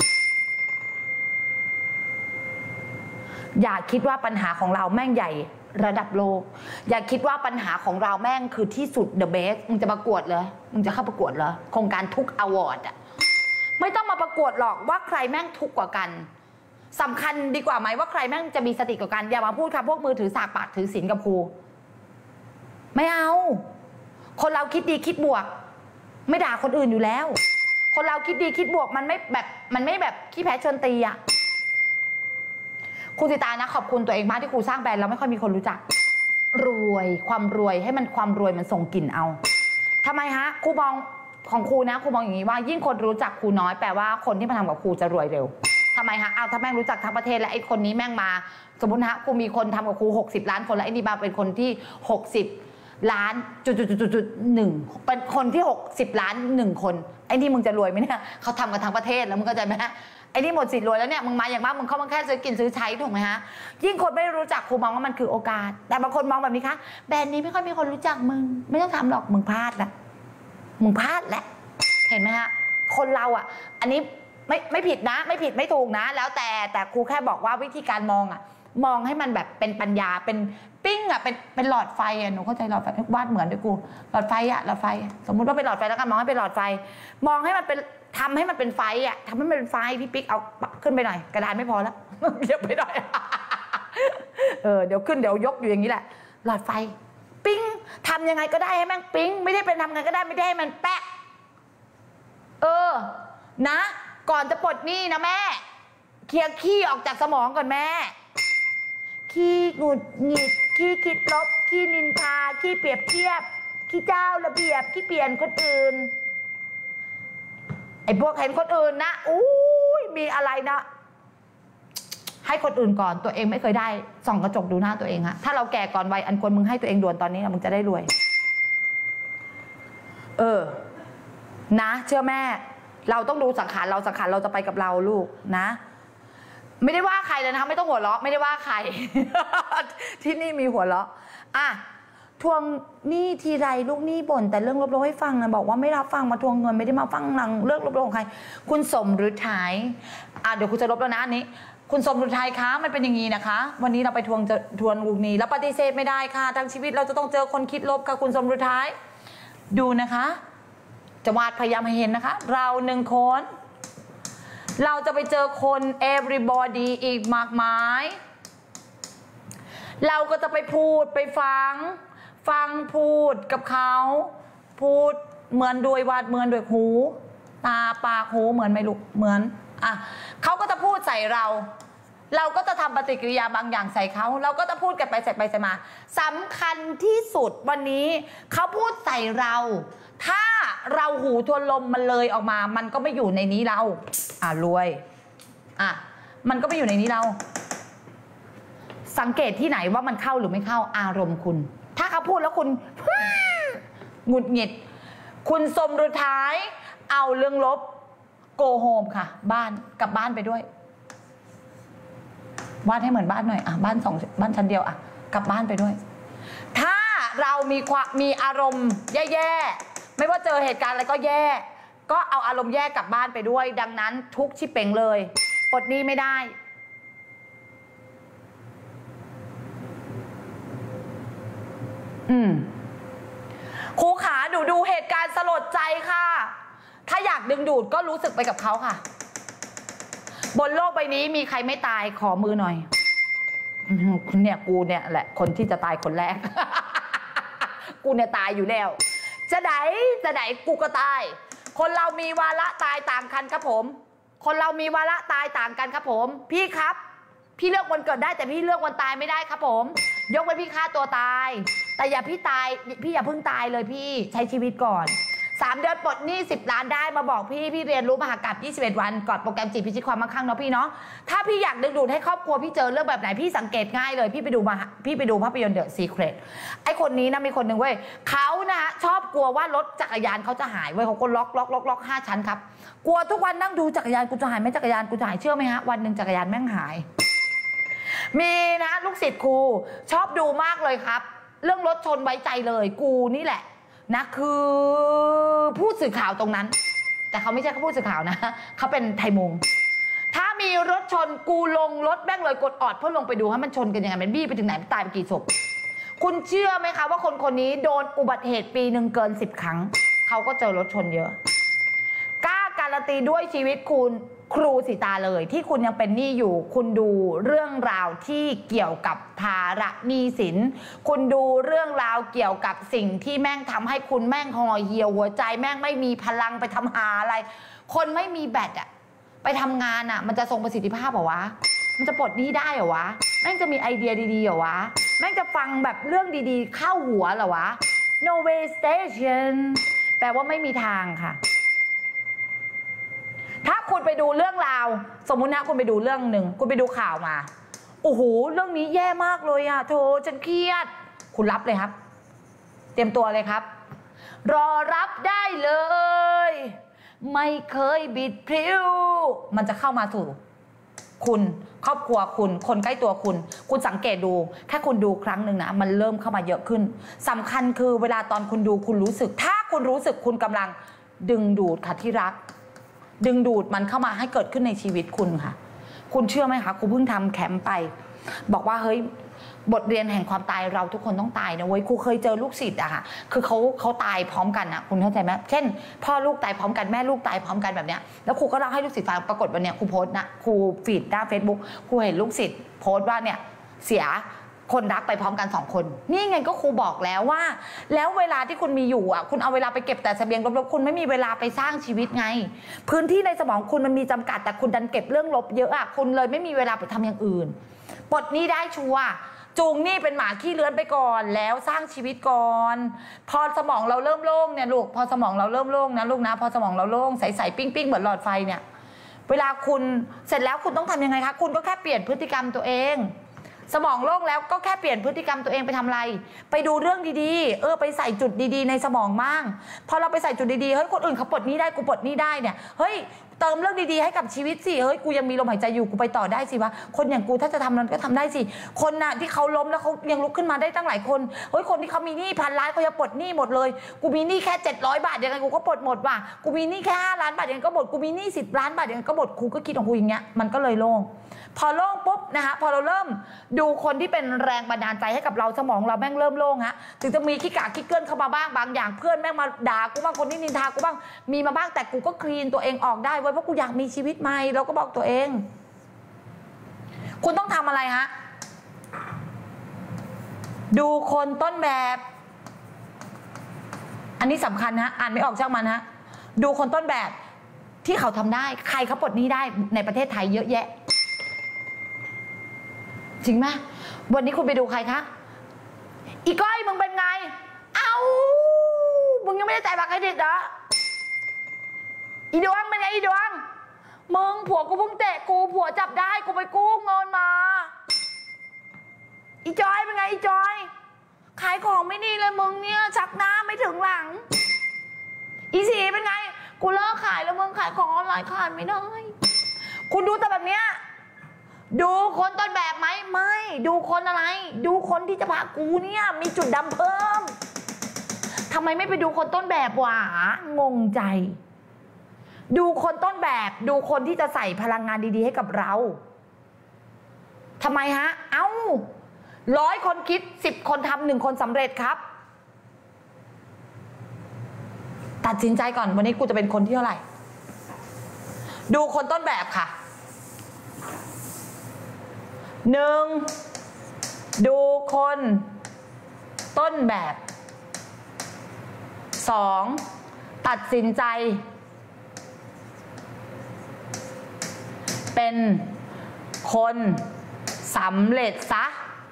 อย่าคิดว่าปัญหาของเราแม่งใหญ่ระดับโลกอย่าคิดว่าปัญหาของเราแม่งคือที่สุด the best มึงจะประกวดเลยมึงจะเข้าประกวดเหรอโครงการทุกอวอร์ดอะไม่ต้องมาประกวดหรอกว่าใครแม่งทุกข์กว่ากันสำคัญดีกว่าไหมว่าใครแม่งจะมีสติกว่ากันอย่ามาพูดคำพวกมือถือสากปากถือศีลกับครูไม่เอาคนเราคิดดีคิดบวกไม่ด่าคนอื่นอยู่แล้วคนเราคิดดีคิดบวกมันไม่แบบมันไม่แบบขี้แพ้ชวนตีอะครูสิตานะขอบคุณตัวเองมากที่ครูสร้างแบรนด์แล้วไม่ค่อยมีคนรู้จักรวยความรวยให้มันความรวยมันส่งกลิ่นเอาทำไมฮะครูมองของครูนะครูมองอย่างนี้ว่ายิ่งคนรู้จักครูน้อยแปลว่าคนที่มาทำกับครูจะรวยเร็วทำไมฮะเอาถ้าแม่งรู้จักทั้งประเทศและไอ้คนนี้แม่งมาสมมตินะครูมีคนทำกับครูหกสิบล้านคนแล้วไอ้นี่มาเป็นคนที่หกสิบล้านจุดจุดจุดจุดหนึ่งเป็นคนที่หกสิบล้านหนึ่งคนไอ้นี่มึงจะรวยไหมเนี่ยเขาทำกันทั้งประเทศแล้วมึงเข้าใจไหมฮะไอ้นี่หมดสิทธิ์รวยแล้วเนี่ยมึงมาอย่างมากมึงเข้ามาแค่ซื้อกินซื้อใช้ถูกไหมฮะยิ่งคนไม่รู้จักครูมองว่ามันคือโอกาสแต่บางคนมองแบบนี้คะแบรนด์นี้ไม่ค่อยมีคนรู้จักมึงไม่ต้องทำหรอกมึงพลาดละมึงพลาดแล้วเห็นไหมฮะคนเราอ่ะอันนี้ไม่ไม่ผิดนะไม่ผิดไม่ถูกนะแล้วแต่แต่ครูแค่บอกว่าวิธีการมองอ่ะมองให้มันแบบเป็นปัญญาเป็นปิ้งอ่ะเป็นเป็นหลอดไฟอ่ะหนูเข้าใจหลอดไฟวาดเหมือนด้วยกูหลอดไฟอ่ะหลอดไฟสมมุติว่าเป็นหลอดไฟแล้วกันมองให้เป็นหลอดไฟมองให้มันเป็นทำให้มันเป็นไฟอ่ะทำให้มันเป็นไฟพี่ปิ๊กเอาขึ้นไปหน่อยกระดานไม่พอแล้วเยอะไปหน่อยเออเดี๋ยวขึ้นเดี๋ยวยกอยู่อย่างนี้แหละหลอดไฟปิ้งทำยังไงก็ได้ให้แม่งปิ้งไม่ได้เป็นทำไงก็ได้ไม่ได้ให้มันแปะเออนะก่อนจะปลดหนี้นะแม่เคลียร์ขี้ออกจากสมองก่อนแม่ขี้หงุดหงิดขี้คิดลบขี้นินทาขี้เปรียบเทียบขี้เจ้าระเบียบขี้เปลี่ยนคนอื่นไอ้พวกเห็นคนอื่นนะอุ้ยมีอะไรนะให้คนอื่นก่อนตัวเองไม่เคยได้ส่องกระจกดูหน้าตัวเองฮะถ้าเราแก่ก่อนวัยอันควรมึงให้ตัวเองด่วนตอนนี้นะมึงจะได้รวยเออนะเชื่อแม่เราต้องดูสังขารเราสังขารเราจะไปกับเราลูกนะไม่ได้ว่าใครเลยนะคะไม่ต้องหัวเราะไม่ได้ว่าใคร ที่นี่มีหัวเราะอ่ะทวงหนี้ทีไรลูกหนี้บ่นแต่เรื่องลบๆให้ฟังนะบอกว่าไม่รับฟังมาทวงเงินไม่ได้มาฟังหลังเรื่องลบๆของใครคุณสมฤทัยอ่ะเดี๋ยวคุณจะลบแล้วนะอันนี้คุณสมฤทัยคะมันเป็นอย่างนี้นะคะวันนี้เราไปทวงจะทวงลูกหนี้แล้วปฏิเสธไม่ได้ค่ะทั้งชีวิตเราจะต้องเจอคนคิดลบค่ะคุณสมฤทัยดูนะคะจะวาดพยายามให้เห็นนะคะเราหนึ่งคนเราจะไปเจอคน everybody อีกมากมายเราก็จะไปพูดไปฟังฟังพูดกับเขาพูดเหมือนด้วยวาดเหมือนด้วยหูตาปากหูเหมือนไหมลูกเหมือนอ่ะเขาก็จะพูดใส่เราเราก็จะทำปฏิกิริยาบางอย่างใส่เขาเราก็จะพูดกันไปใส่ไปใส่มาสำคัญที่สุดวันนี้เขาพูดใส่เราถ้าเราหูทวนลมมันเลยออกมามันก็ไม่อยู่ในนี้เราอ่ะรวยอ่ะมันก็ไม่อยู่ในนี้เราสังเกตที่ไหนว่ามันเข้าหรือไม่เข้าอารมณ์คุณถ้าเขาพูดแล้วคุณหงุดหงิดคุณสมฤทัยเอาเรื่องลบโกโฮมค่ะบ้านกลับบ้านไปด้วยวาดให้เหมือนบ้านหน่อยอ่ะบ้านสองบ้านชั้นเดียวอ่ะกลับบ้านไปด้วยถ้าเรามีความมีอารมณ์แย่ๆไม่ว่าเจอเหตุการณ์อะไรก็แย่ก็เอาอารมณ์แย่กลับบ้านไปด้วยดังนั้นทุกชิเป่งเลยปลดหนี้ไม่ได้อืมครูขาดูดูเหตุการณ์สลดใจค่ะถ้าอยากดึงดูดก็รู้สึกไปกับเขาค่ะบนโลกใบนี้มีใครไม่ตายขอมือหน่อยเนี่ยกูเนี่ยแหละคนที่จะตายคนแรก กูเนี่ยตายอยู่แล้วจะไหนจะไหนกูก็ตายคนเรามีวาระตายต่างกันครับผมคนเรามีวาระตายต่างกันครับผมพี่ครับพี่เลือกวันเกิดได้แต่พี่เลือกวันตายไม่ได้ครับผมยกเว้นพี่ฆ่าตัวตายแต่อย่าพี่ตายพี่อย่าเพิ่งตายเลยพี่ใช้ชีวิตก่อนสามเดือนปลดหนี้สิบล้านได้มาบอกพี่พี่เรียนรู้มหากาพย์ยี่สิบเอ็ดวันก่อนโปรแกรมจิตพิชิตความมั่งคั่งเนาะพี่เนาะถ้าพี่อยากดึงดูดให้ครอบครัวพี่เจอเรื่องแบบไหนพี่สังเกตง่ายเลยพี่ไปดูมาพี่ไปดูภาพยนตร์เดอะซีเครตไอคนนี้นะมีคนหนึ่งเว้ยเขานะฮะชอบกลัวว่ารถจักรยานเขาจะหายเว้ยเขาก็ล็อกล็อกล็อกล็อกห้าชั้นครับกลัวทุกวันนั่งดูจักรยานกูจะหายไหมจักรยานกูจะหายเชื่อไหมฮะวันหนึ่งจักรยานแม่งหายมีนะลูกศิษย์ครูชอบดูมากเลยครับเรื่องรถชนไว้ใจเลยกูนี่แหละนะคือผู้สื่อข่าวตรงนั้นแต่เขาไม่ใช่ผู้สื่อข่าวนะเขาเป็นไทยมุงถ้ามีรถชนกูลงรถแม่งเลยกดออดเพื่อลงไปดูให้มันชนกันยังไงมันบี้ไปถึงไหนตายไปกี่ศพคุณเชื่อไหมคะว่าคนคนนี้โดนอุบัติเหตุปีหนึ่งเกินสิบครั้งเขาก็เจอรถชนเยอะกล้าการันตีด้วยชีวิตคุณครูสีตาเลยที่คุณยังเป็นหนี้อยู่คุณดูเรื่องราวที่เกี่ยวกับภาระหนี้สินคุณดูเรื่องราวเกี่ยวกับสิ่งที่แม่งทำให้คุณแม่งห่อเหี่ยวหัวใจแม่งไม่มีพลังไปทำหาอะไรคนไม่มีแบตอะไปทำงานอะมันจะทรงประสิทธิภาพเหรอวะมันจะปลดหนี้ได้เหรอวะแม่งจะมีไอเดียดีๆเหรอวะแม่งจะฟังแบบเรื่องดีๆเข้าหัวเหรอวะ no way station แปลว่าไม่มีทางค่ะถ้าคุณไปดูเรื่องราวสมมุตินะคุณไปดูเรื่องหนึ่งคุณไปดูข่าวมาโอ้โหเรื่องนี้แย่มากเลยอะโธ่ฉันเครียดคุณรับเลยครับเตรียมตัวเลยครับรอรับได้เลยไม่เคยบิดพริ้วมันจะเข้ามาสู่คุณครอบครัวคุณคนใกล้ตัวคุณคุณสังเกตดูแค่คุณดูครั้งหนึ่งนะมันเริ่มเข้ามาเยอะขึ้นสำคัญคือเวลาตอนคุณดูคุณรู้สึกถ้าคุณรู้สึกคุณกำลังดึงดูดค่ะที่รักดึงดูดมันเข้ามาให้เกิดขึ้นในชีวิตคุณค่ะคุณเชื่อไหมคะครูเพิ่งทำแคมป์ไปบอกว่าเฮ้ยบทเรียนแห่งความตายเราทุกคนต้องตายนะเว้ยครูเคยเจอลูกศิษย์อะค่ะคือเขาเขาตายพร้อมกันอะคุณเข้าใจไหมเช่นพ่อลูกตายพร้อมกันแม่ลูกตายพร้อมกันแบบเนี้ยแล้วครูก็เล่าให้ลูกศิษย์ฟังปรากฏวันเนี้ยครูโพสต์นะครูฟีดหน้าเฟซบุ๊กครูเห็นลูกศิษย์โพสต์ว่าเนี่ยเสียคนรักไปพร้อมกันสองคนนี่ไงก็ครูบอกแล้วว่าแล้วเวลาที่คุณมีอยู่อ่ะคุณเอาเวลาไปเก็บแต่เสบียงลบๆคุณไม่มีเวลาไปสร้างชีวิตไงพื้นที่ในสมองคุณมันมีจำกัดแต่คุณดันเก็บเรื่องลบเยอะอ่ะคุณเลยไม่มีเวลาไปทำอย่างอื่นปลดหนี้ได้ชัวร์จูงหนี้เป็นหมาขี้เลื้อนไปก่อนแล้วสร้างชีวิตก่อนพอสมองเราเริ่มโล่งเนี่ยลูกพอสมองเราเริ่มโล่งนะลูกนะพอสมองเราโล่งใสๆปิ้งๆเหมือนหลอดไฟเนี่ยเวลาคุณเสร็จแล้วคุณต้องทำยังไงคะคุณก็แค่เปลี่ยนพฤติกรรมตัวเองสมองโล่งแล้วก็แค่เปลี่ยนพฤติกรรมตัวเองไปทำอะไรไปดูเรื่องดีๆเออไปใส่จุดดีๆในสมองมั่งพอเราไปใส่จุดดีๆเฮ้ยคนอื่นเขาปลดหนี้ได้กูปลดหนี้ได้เนี่ยเฮ้ยเติมเรื่องดีๆให้กับชีวิตสิเฮ้ยกูยังมีลมหายใจอยู่กูไปต่อได้สิวะคนอย่างกูถ้าจะทำนั้นก็ทำได้สิคนน่ะที่เขาล้มแล้วเขายังลุกขึ้นมาได้ตั้งหลายคนเฮ้ยคนที่เขามีหนี้พันล้านเขาจะปลดหนี้หมดเลยกูมีหนี้แค่เจ็ดร้อยบาทยังไงกูก็ปลดหมดว่ะกูมีหนี้แค่ห้าล้านบาทยังไงก็หมดกูมีหนี้สิบล้านบาทยังไงก็หมดกูก็คิดของกูอย่างเงี้ยมันก็เลยโล่งพอโล่งปุ๊บนะคะพอเราเริ่มดูคนที่เป็นแรงบันดาลใจให้กับเราสมองเราแม่งเริ่มโล่งฮะถึงจะมีขี้กากขี้เกินเข้ามาบ้างบางอย่างเพื่อนแม่งมาด่ากูบ้างคนที่นินทากูบ้างมีมาบ้างแต่กูก็คลีนตัวเองออกได้ไว้เพราะกูอยากมีชีวิตใหม่เราก็บอกตัวเองคุณต้องทำอะไรฮะดูคนต้นแบบอันนี้สำคัญฮะอ่านไม่ออกช่างมันฮะดูคนต้นแบบที่เขาทำได้ใครเขาปลดหนี้ได้ในประเทศไทยเยอะแยะจริงไหมวันนี้คุณไปดูใครคะอีก้อยมึงเป็นไงเอ้ามึงยังไม่ได้จ่ายบัตรเครดิตเหรออีดวงเป็นไงอีดวงมึงผัวกูเพิ่งเตะกูผัวจับได้กูไปกู้เงินมาอีจอยเป็นไงอีจอยขายของไม่ดีเลยมึงเนี่ยชักหน้าไม่ถึงหลังอีสีเป็นไงกูเลิกขายแล้วมึงขายของออนไลน์ขายไม่ได้คุณดูแต่แบบเนี้ยดูคนต้นแบบไหมไม่ดูคนอะไรดูคนที่จะพากูเนี่ยมีจุดดำเพิ่มทำไมไม่ไปดูคนต้นแบบวะงงใจดูคนต้นแบบดูคนที่จะใส่พลังงานดีๆให้กับเราทำไมฮะเอ้าร้อยคนคิดสิบคนทำหนึ่งคนสำเร็จครับตัดสินใจก่อนวันนี้กูจะเป็นคนที่เท่าไหร่ดูคนต้นแบบค่ะหนึ่งดูคนต้นแบบสองตัดสินใจเป็นคนสำเร็จซะ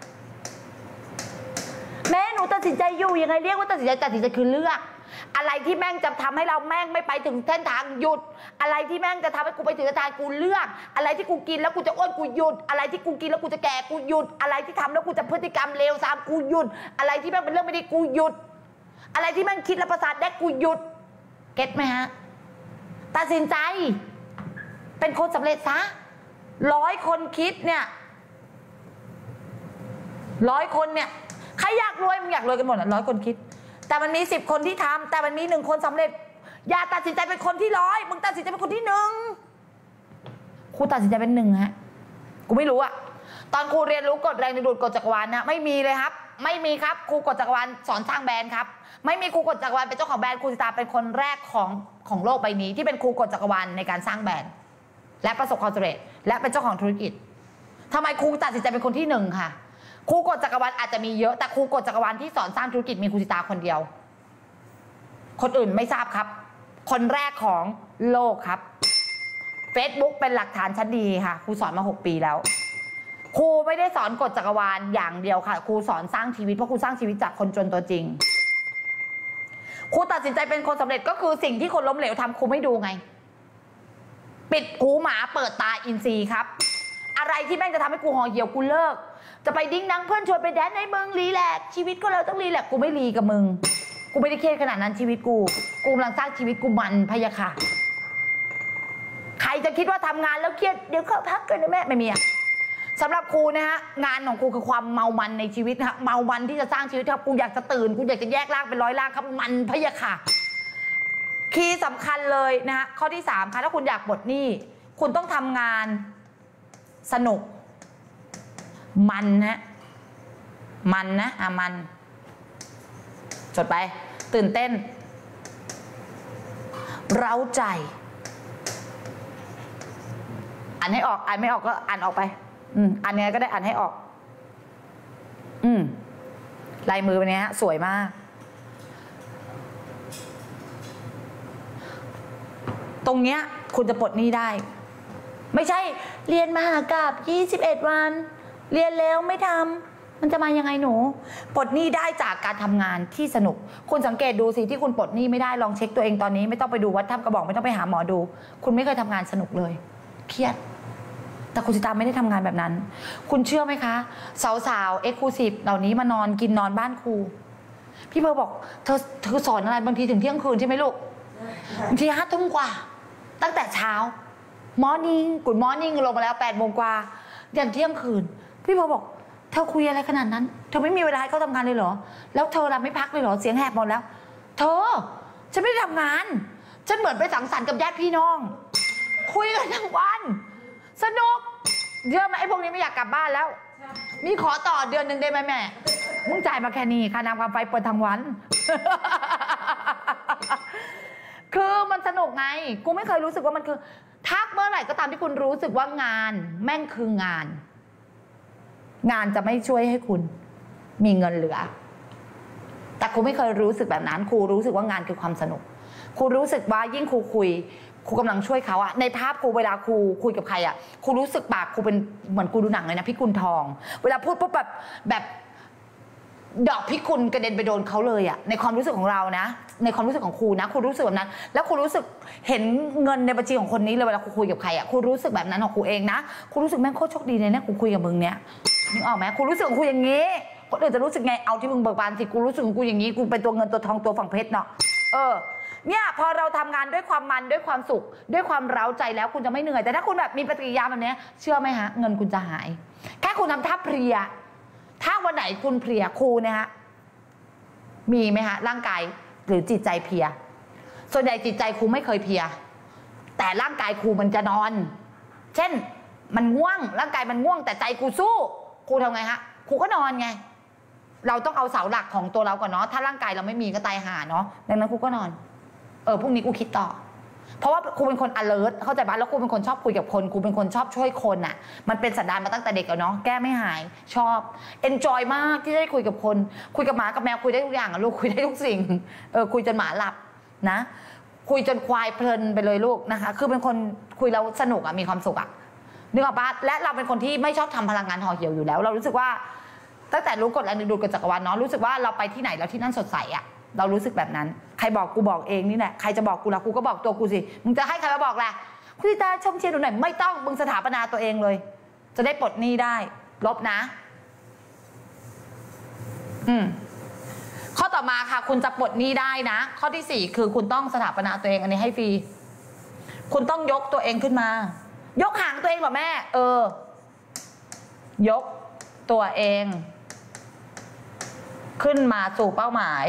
แม่หนูตัดสินใจอยู่ยังไงเรียกว่าตัดสินใจตัดสินใจคือเลือกอะไรที่แม่งจะทำให้เราแม่งไม่ไปถึงเส้นทางหยุดอะไรที่แม่งจะทำให้กูไปถึงเส้นทางกูเลือกอะไรที่กูกินแล้วกูจะอ้วนกูหยุดอะไรที่กูกินแล้วกูจะแก่กูหยุดอะไรที่ทำแล้วกูจะพฤติกรรมเลวทรามกูหยุดอะไรที่แม่งเป็นเรื่องไม่ดีกูหยุดอะไรที่แม่งคิดแล้วประสาทแดกกูหยุดเก็ตไหมฮะตัดสินใจเป็นคนสำเร็จซะร้อยคนคิดเนี่ยร้อยคนเนี่ยใครอยากรวยมึงอยากรวยกันหมดอ่ะร้อยคนคิดแต่มันมีสิบคนที่ทำแต่มันมีหนึ่งคนสำเร็จอย่าตัดสินใจเป็นคนที่ร้อยมึงตัดสินใจเป็นคนที่หนึ่งครูตัดสินใจเป็นหนึ่งฮะกูไม่รู้อะตอนครูเรียนรู้กฎแรงดึงดูดกฎจักรวาลนะไม่มีเลยครับไม่มีครับครูกฎจักรวาลสอนสร้างแบรนด์ครับไม่มีครูกฎจักรวาลเป็นเจ้าของแบรนด์ครูสิตาเป็นคนแรกของของโลกใบนี้ที่เป็นครูกฎจักรวาลในการสร้างแบรนด์และประสบความสำเร็จและเป็นเจ้าของธุรกิจทำไมครูตัดสินใจเป็นคนที่หนึ่งค่ะครูกฎจักรวาลอาจจะมีเยอะแต่ครูกฎจักรวาลที่สอนสร้างธุรกิจมีครูสิตาคนเดียวคนอื่นไม่ทราบครับคนแรกของโลกครับ Facebook เป็นหลักฐานชั้นดีค่ะครูสอนมาหกปีแล้วครูไม่ได้สอนกฎจักรวาลอย่างเดียวค่ะครูสอนสร้างชีวิตเพราะครูสร้างชีวิตจากคนจนตัวจริงครูตัดสินใจเป็นคนสำเร็จก็คือสิ่งที่คนล้มเหลวทำครูไม่ดูไงปิดหูหมาเปิดตาอินทรีย์ครับอะไรที่แม่งจะทำให้กูห่อเหี่ยวกูเลิกจะไปดิ้งดังเพื่อนชวนไปแดนในเมืองรีแลกชีวิตก็เราต้องรีแลกกูไม่รีกับมึงกูไม่ได้เครียดขนาดนั้นชีวิตกูกูกำลังสร้างชีวิตกูมันพยาค่ะใครจะคิดว่าทำงานแล้วเครียดเดี๋ยวเขาพักกันนะแม่ไม่มีอะสำหรับครูนะฮะงานของครูคือความเมามันในชีวิตนะเมามันที่จะสร้างชีวิตครับกูอยากจะตื่นกูอยากจะแยกร่างเป็นร้อยร่างครับมันพยาค่ะคีย์สำคัญเลยนะฮะข้อที่สามค่ะถ้าคุณอยากปลดหนี้คุณต้องทำงานสนุกมันนะมันนะอ่ะมันจดไปตื่นเต้นเร้าใจอ่านให้ออกอ่านไม่ออกก็อ่านออกไปอืมอ่านยังไงก็ได้อ่านให้ออกอืมลายมือวันนี้สวยมากตรงเนี้ยคุณจะปลดหนี้ได้ไม่ใช่เรียนมหากาพย์ยี่สิบเอ็ดวันเรียนแล้วไม่ทำมันจะมายังไงหนูปลดหนี้ได้จากการทำงานที่สนุกคุณสังเกตดูสิที่คุณปลดหนี้ไม่ได้ลองเช็คตัวเองตอนนี้ไม่ต้องไปดูวัดถ้ำกระบอกไม่ต้องไปหาหมอดูคุณไม่เคยทำงานสนุกเลยเครียดแต่คุณสิตาไม่ได้ทำงานแบบนั้นคุณเชื่อไหมคะสาวๆเอ็กซ์คลูซีฟเหล่านี้มานอนกินนอนบ้านครูพี่เพอบอกเธอเธอสอนอะไรบางทีถึงเที่ยงคืนใช่ไหมลูกบางทีห้าทุ่มกว่าตั้งแต่เช้ามอร์นิ่งกุดมอร์นิ่งลงมาแล้วแปดโมงกว่ายันเที่ยงคืนพี่เพอบอกเธอคุยอะไรขนาดนั้นเธอไม่มีเวลาให้เขาทำงานเลยเหรอแล้วเธอรับไม่พักเลยเหรอเสียงแหบหมดแล้วเธอฉันไม่ได้ทำงานฉันเหมือนไปสังสรรค์กับญาติพี่น้องคุยกันทั้งวันสนุกเยอะไหมไอ้พวกนี้ไม่อยากกลับบ้านแล้วมีขอต่อเดือนหนึ่งได้ไหมแม่มึงจ่ายมาแค่นี้ค่าน้ำค่าไฟเปิดทั้งวัน คือมันสนุกไงกูไม่เคยรู้สึกว่ามันคือทักเมื่อไหร่ก็ตามที่คุณรู้สึกว่างานแม่งคืองานงานจะไม่ช่วยให้คุณมีเงินเหลือแต่ครูไม่เคยรู้สึกแบบนั้นครูรู้สึกว่างานคือความสนุกครูรู้สึกว่ายิ่งครูคุยครูกำลังช่วยเขาอะในภาพครูเวลาครูคุยกับใครอะครูรู้สึกปากครูเป็นเหมือนครูดูหนังเลยนะพี่กุลทองเวลาพูดปุ๊บแบบแบบดอกพิกุลกระเด็นไปโดนเขาเลยอะในความรู้สึกของเรานะในความรู้สึกของครูนะครูรู้สึกแบบนั้นแล้วครูรู้สึกเห็นเงินในบัญชีของคนนี้เลยเวลาครูคุยกับใครอะครูรู้สึกแบบนั้นของครูเองนะครูรู้สึกแม่งโคตรโชคดีเลยเนี่ยครูคุยกับมึงเนี่ยนึกออกไหมครูรู้สึกของครูอย่างนี้คนอื่นจะรู้สึกไงเอาที่มึงเบิกบานสิกูรู้สึกของกูอย่างนี้กูเป็นตัวเงินตัวทองตัวฝั่งเพชรเนาะเออเนี่ยพอเราทำงานด้วยความมันด้วยความสุขด้วยความเร้าใจแล้วคุณจะไม่เหนื่อยแต่ถ้าคุณแบบมีปฏิกิริยาแบบนี้เชื่อไหมฮะเงินคุณจะหายแค่คุณทำท่าเพลียถ้าวันไหนคุณเพลียครูเนี่ยฮะมีไหมฮะร่างกายหรือจิตใจเพลียส่วนใหญ่จิตใจครูไม่เคยเพลียแต่ร่างกายครูมันจะนอนเช่นมันง่วงร่างกายมันง่วงแต่ใจครูสู้ครูทำไงฮะครูก็นอนไงเราต้องเอาเสาหลักของตัวเราก่อนเนาะถ้าร่างกายเราไม่มีก็ตายห่าเนาะดังนั้นครูก็นอนเออพรุ่งนี้กูคิดต่อเพราะว่าครูเป็นคน alert เข้าใจปะแล้วครูเป็นคนชอบคุยกับคนครูเป็นคนชอบช่วยคนอ่ะมันเป็นสันดานมาตั้งแต่เด็กแล้วเนาะแก้ไม่หายชอบ enjoy มากที่ได้คุยกับคนคุยกับหมากับแมวคุยได้ทุกอย่างอ่ะลูกคุยได้ทุกสิ่งเออคุยจนหมาหลับนะคุยจนควายเพลินไปเลยลูกนะคะคือเป็นคนคุยแล้วสนุกอ่ะมีความสุขอ่ะนึกออกปะและเราเป็นคนที่ไม่ชอบทำพลังงานห่อเหี่ยวอยู่แล้วเรารู้สึกว่าตั้งแต่รู้กฎแรงดึงดูดกับจักรวาลเนาะรู้สึกว่าเราไปที่ไหนแล้วที่นั่นสดใสอ่ะเรารู้สึกแบบนั้นใครบอกกูบอกเองนี่แหละใครจะบอกกูละกูก็บอกตัวกูสิมึงจะให้ใครมาบอกแหละคุณตาชมเชียร์หนูหน่อยไม่ต้องมึงสถาปนาตัวเองเลยจะได้ปลดหนี้ได้ลบนะอืมข้อต่อมาค่ะคุณจะปลดหนี้ได้นะข้อที่สี่คือคุณต้องสถาปนาตัวเองอันนี้ให้ฟรีคุณต้องยกตัวเองขึ้นมายกหางตัวเองแบบแม่เออยกตัวเองขึ้นมาสู่เป้าหมาย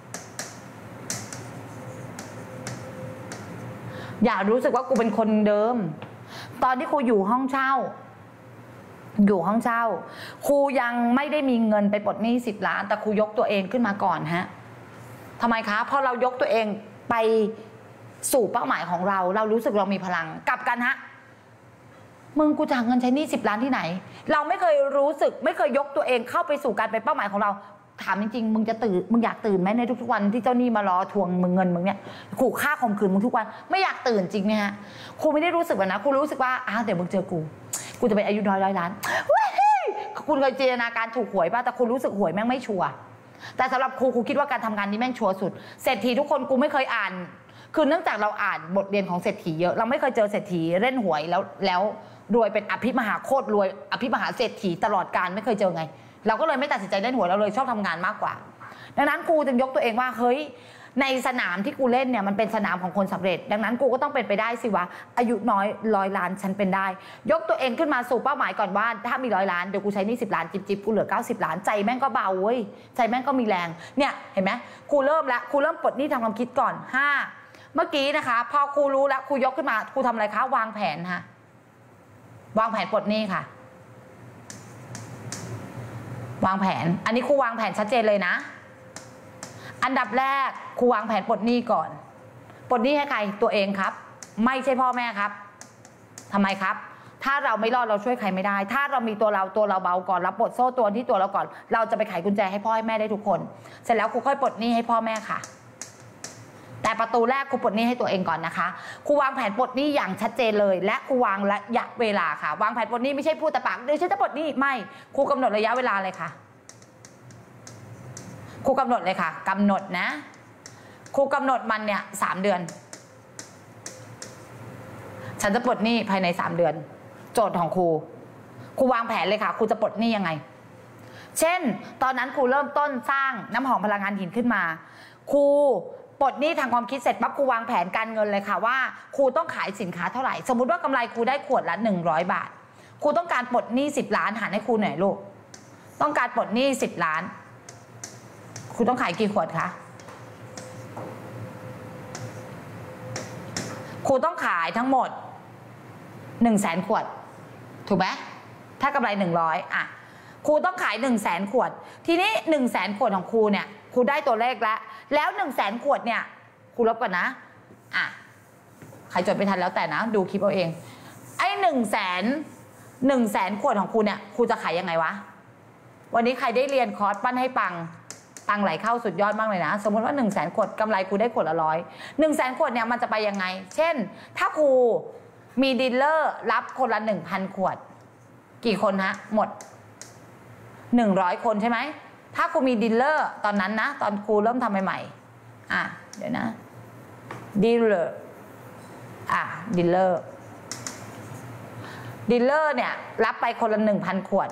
อย่ารู้สึกว่ากูเป็นคนเดิมตอนที่ครูอยู่ห้องเช่าอยู่ห้องเช่าครูยังไม่ได้มีเงินไปปลดหนี้สิบล้านแต่ครูยกตัวเองขึ้นมาก่อนฮะทำไมคะพอเรายกตัวเองไปสู่เป้าหมายของเราเรารู้สึกเรามีพลังกลับกันฮะมึงกูจ่ายเงินใช้หนี้สิบล้านที่ไหนเราไม่เคยรู้สึกไม่เคยยกตัวเองเข้าไปสู่การเป็นเป้าหมายของเราถามจริงๆมึงจะตื่นมึงอยากตื่นไหมในทุกๆวันที่เจ้าหนี้มารอทวงมึงเงินมึงเนี่ยขู่ฆ่าข่มขืนมึงทุกวันไม่อยากตื่นจริงไหมฮะครูไม่ได้รู้สึกแบบนั้นครูรู้สึกว่าอ้าวเดี๋ยวมึงเจอกูกูจะเป็นอายุน้อยร้อยล้านคุณเคยจินตนาการถูกหวยป่ะแต่คุณรู้สึกหวยแม่งไม่ชัวร์แต่สำหรับครูครูคิดว่าการทำงานนี้แม่งชัวร์สุดเศรษฐีทุกคนกูไม่เคยอ่านคือเนื่องจากเราอ่านบทเรียนของเศรษฐีเยอะเราไม่เคยเจอเศรษฐีเล่นหวยแล้วแล้วรวยเป็นอภิมหาโคตรรวยอภิมหาเศรษฐีตลอดการไม่เคยเจอไงเราก็เลยไม่ตัดสินใจเล่นหวยเราเลยชอบทำงานมากกว่าดังนั้นกูจึงยกตัวเองว่าเฮ้ยในสนามที่กูเล่นเนี่ยมันเป็นสนามของคนสำเร็จดังนั้นกูก็ต้องเป็นไปได้สิวะอายุน้อยร้อยล้านฉันเป็นได้ยกตัวเองขึ้นมาสู่เป้าหมายก่อนว่าถ้ามีร้อยล้านเดี๋ยวกูใช้หนี้สิบล้านจิบจิบกูเหลือเก้าสิบล้านใจแม่งก็เบาเว้ยใจแม่งก็มีแรงเนี่ยเห็นไหมครูเริ่มแล้วครูเริ่มปลดหนี้ทางความคิดก่อนห้าเมื่อกี้นะคะพอครูรู้แล้วครูยกขึ้นมาครูทำอะไรคะวางแผนค่ะวางแผนปลดหนี้ค่ะวางแผนอันนี้ครูวางแผนชัดเจนเลยนะอันดับแรกครูวางแผนปลดหนี้ก่อนปลดหนี้ให้ใครตัวเองครับไม่ใช่พ่อแม่ครับทำไมครับถ้าเราไม่รอดเราช่วยใครไม่ได้ถ้าเรามีตัวเราตัวเราเบาก่อนเราปลดโซ่ตัวที่ตัวเราก่อนเราจะไปไขกุญแจให้พ่อให้แม่ได้ทุกคนเสร็จแล้วครูค่อยปลดหนี้ให้พ่อแม่ค่ะแต่ประตูแรกครูปลดหนี้ให้ตัวเองก่อนนะคะครูวางแผนปลดหนี้อย่างชัดเจนเลยและครูวางระยะเวลาค่ะวางแผนปลดหนี้ไม่ใช่พูดแต่ปากเดี๋ยวฉันจะปลดหนี้ไม่ครูกำหนดระยะเวลาเลยค่ะครูกำหนดเลยค่ะกำหนดนะครูกำหนดมันเนี่ยสามเดือนฉันจะปลดหนี้ภายในสามเดือนโจทย์ของครูครูวางแผนเลยค่ะครูจะปลดหนี้ยังไงเช่นตอนนั้นครูเริ่มต้นสร้างน้ำหอมพลังงานหินขึ้นมาครูปลดหนี้ทางความคิดเสร็จปั๊บครูวางแผนการเงินเลยค่ะว่าครูต้องขายสินค้าเท่าไหร่สมมุติว่ากำไรครูได้ขวดละหนึ่งร้อยบาทครูต้องการปลดหนี้สิบล้านหารให้ครูหน่อยลูกต้องการปลดหนี้สิบล้านครูต้องขายกี่ขวดคะครูต้องขายทั้งหมดหนึ่งแสนขวดถูกไหมถ้ากำไรหนึ่งร้อยอ่ะครูต้องขายหนึ่งแสนขวดทีนี้หนึ่งแสนขวดของครูเนี่ยครูได้ตัวเลขแล้วแล้วหนึ่งแสนขวดเนี่ยครูลบก่อนนะอ่ะใครจดไม่ทันแล้วแต่นะดูคลิปเอาเองไอ้หนึ่งแสนหนึ่งแสนขวดของครูเนี่ยครูจะขายยังไงวะวันนี้ใครได้เรียนคอร์สปั้นให้ปังตังไหลเข้าสุดยอดมากเลยนะสมมติว่าหนึ่งแสนขวดกำไรครูได้ขวดละร้อยหนึ่งแสนขวดเนี่ยมันจะไปยังไงเช่นถ้าครูมีดีลเลอร์รับคนละหนึ่งพันขวดกี่คนฮะหมดหนึ่งร้อยคนใช่ไหมถ้าครูมีดีลเลอร์ตอนนั้นนะตอนครูเริ่มทำใหม่ๆอ่ะเดี๋ยวนะดีลเลอร์อ่ะดีลเลอร์ดีลเลอร์เนี่ยรับไปคนละหนึ่งพันขวด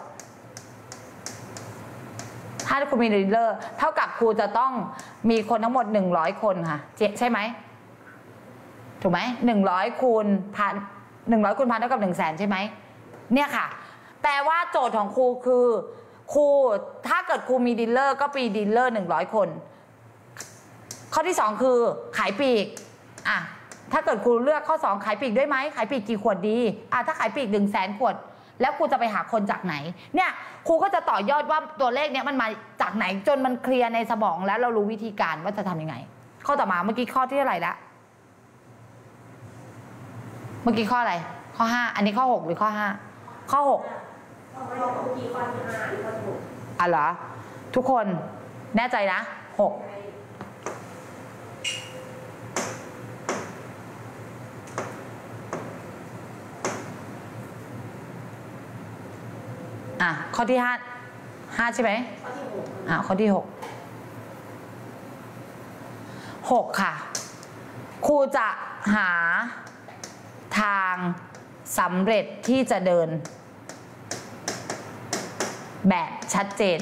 ถ้าครูมีดีลเลอร์เท่ากับครูจะต้องมีคนทั้งหมดหนึ่งร้อยคนค่ะใช่ไหมถูกไหมหนึ่งร้อยคูณพันหนึ่งร้อยคูณพันเท่ากับหนึ่งแสนใช่ไหมเนี่ยค่ะแปลว่าโจทย์ของครูคือครูถ้าเกิดครูมีดีลเลอร์ก็ปีดีลเลอร์หนึ่งร้อยคนข้อที่สองคือขายปลีกอ่ะถ้าเกิดครูเลือกข้อสองขายปลีกด้วยไหมขายปลีกกี่ขวดดีอ่ะถ้าขายปลีกหนึ่งแสนขวดแล้วครูจะไปหาคนจากไหนเนี่ยครูก็จะต่อยอดว่าตัวเลขเนี้ยมันมาจากไหนจนมันเคลียร์ในสมองแล้วเรารู้วิธีการว่าจะทำยังไงข้อต่อมาเมื่อกี้ข้อที่เท่าไหร่ละเมื่อกี้ข้ออะไรข้อห้าอันนี้ข้อหกหรือข้อห้าข้อหกอ่ะเหรอทุกคนแน่ใจนะหกอ่ะข้อที่ห้าห้าใช่ไหมอ่ะข้อที่หกหกค่ะครูจะหาทางสำเร็จที่จะเดินแบบชัดเจน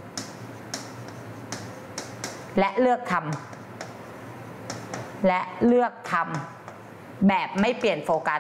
และเลือกทำและเลือกทำแบบไม่เปลี่ยนโฟกัส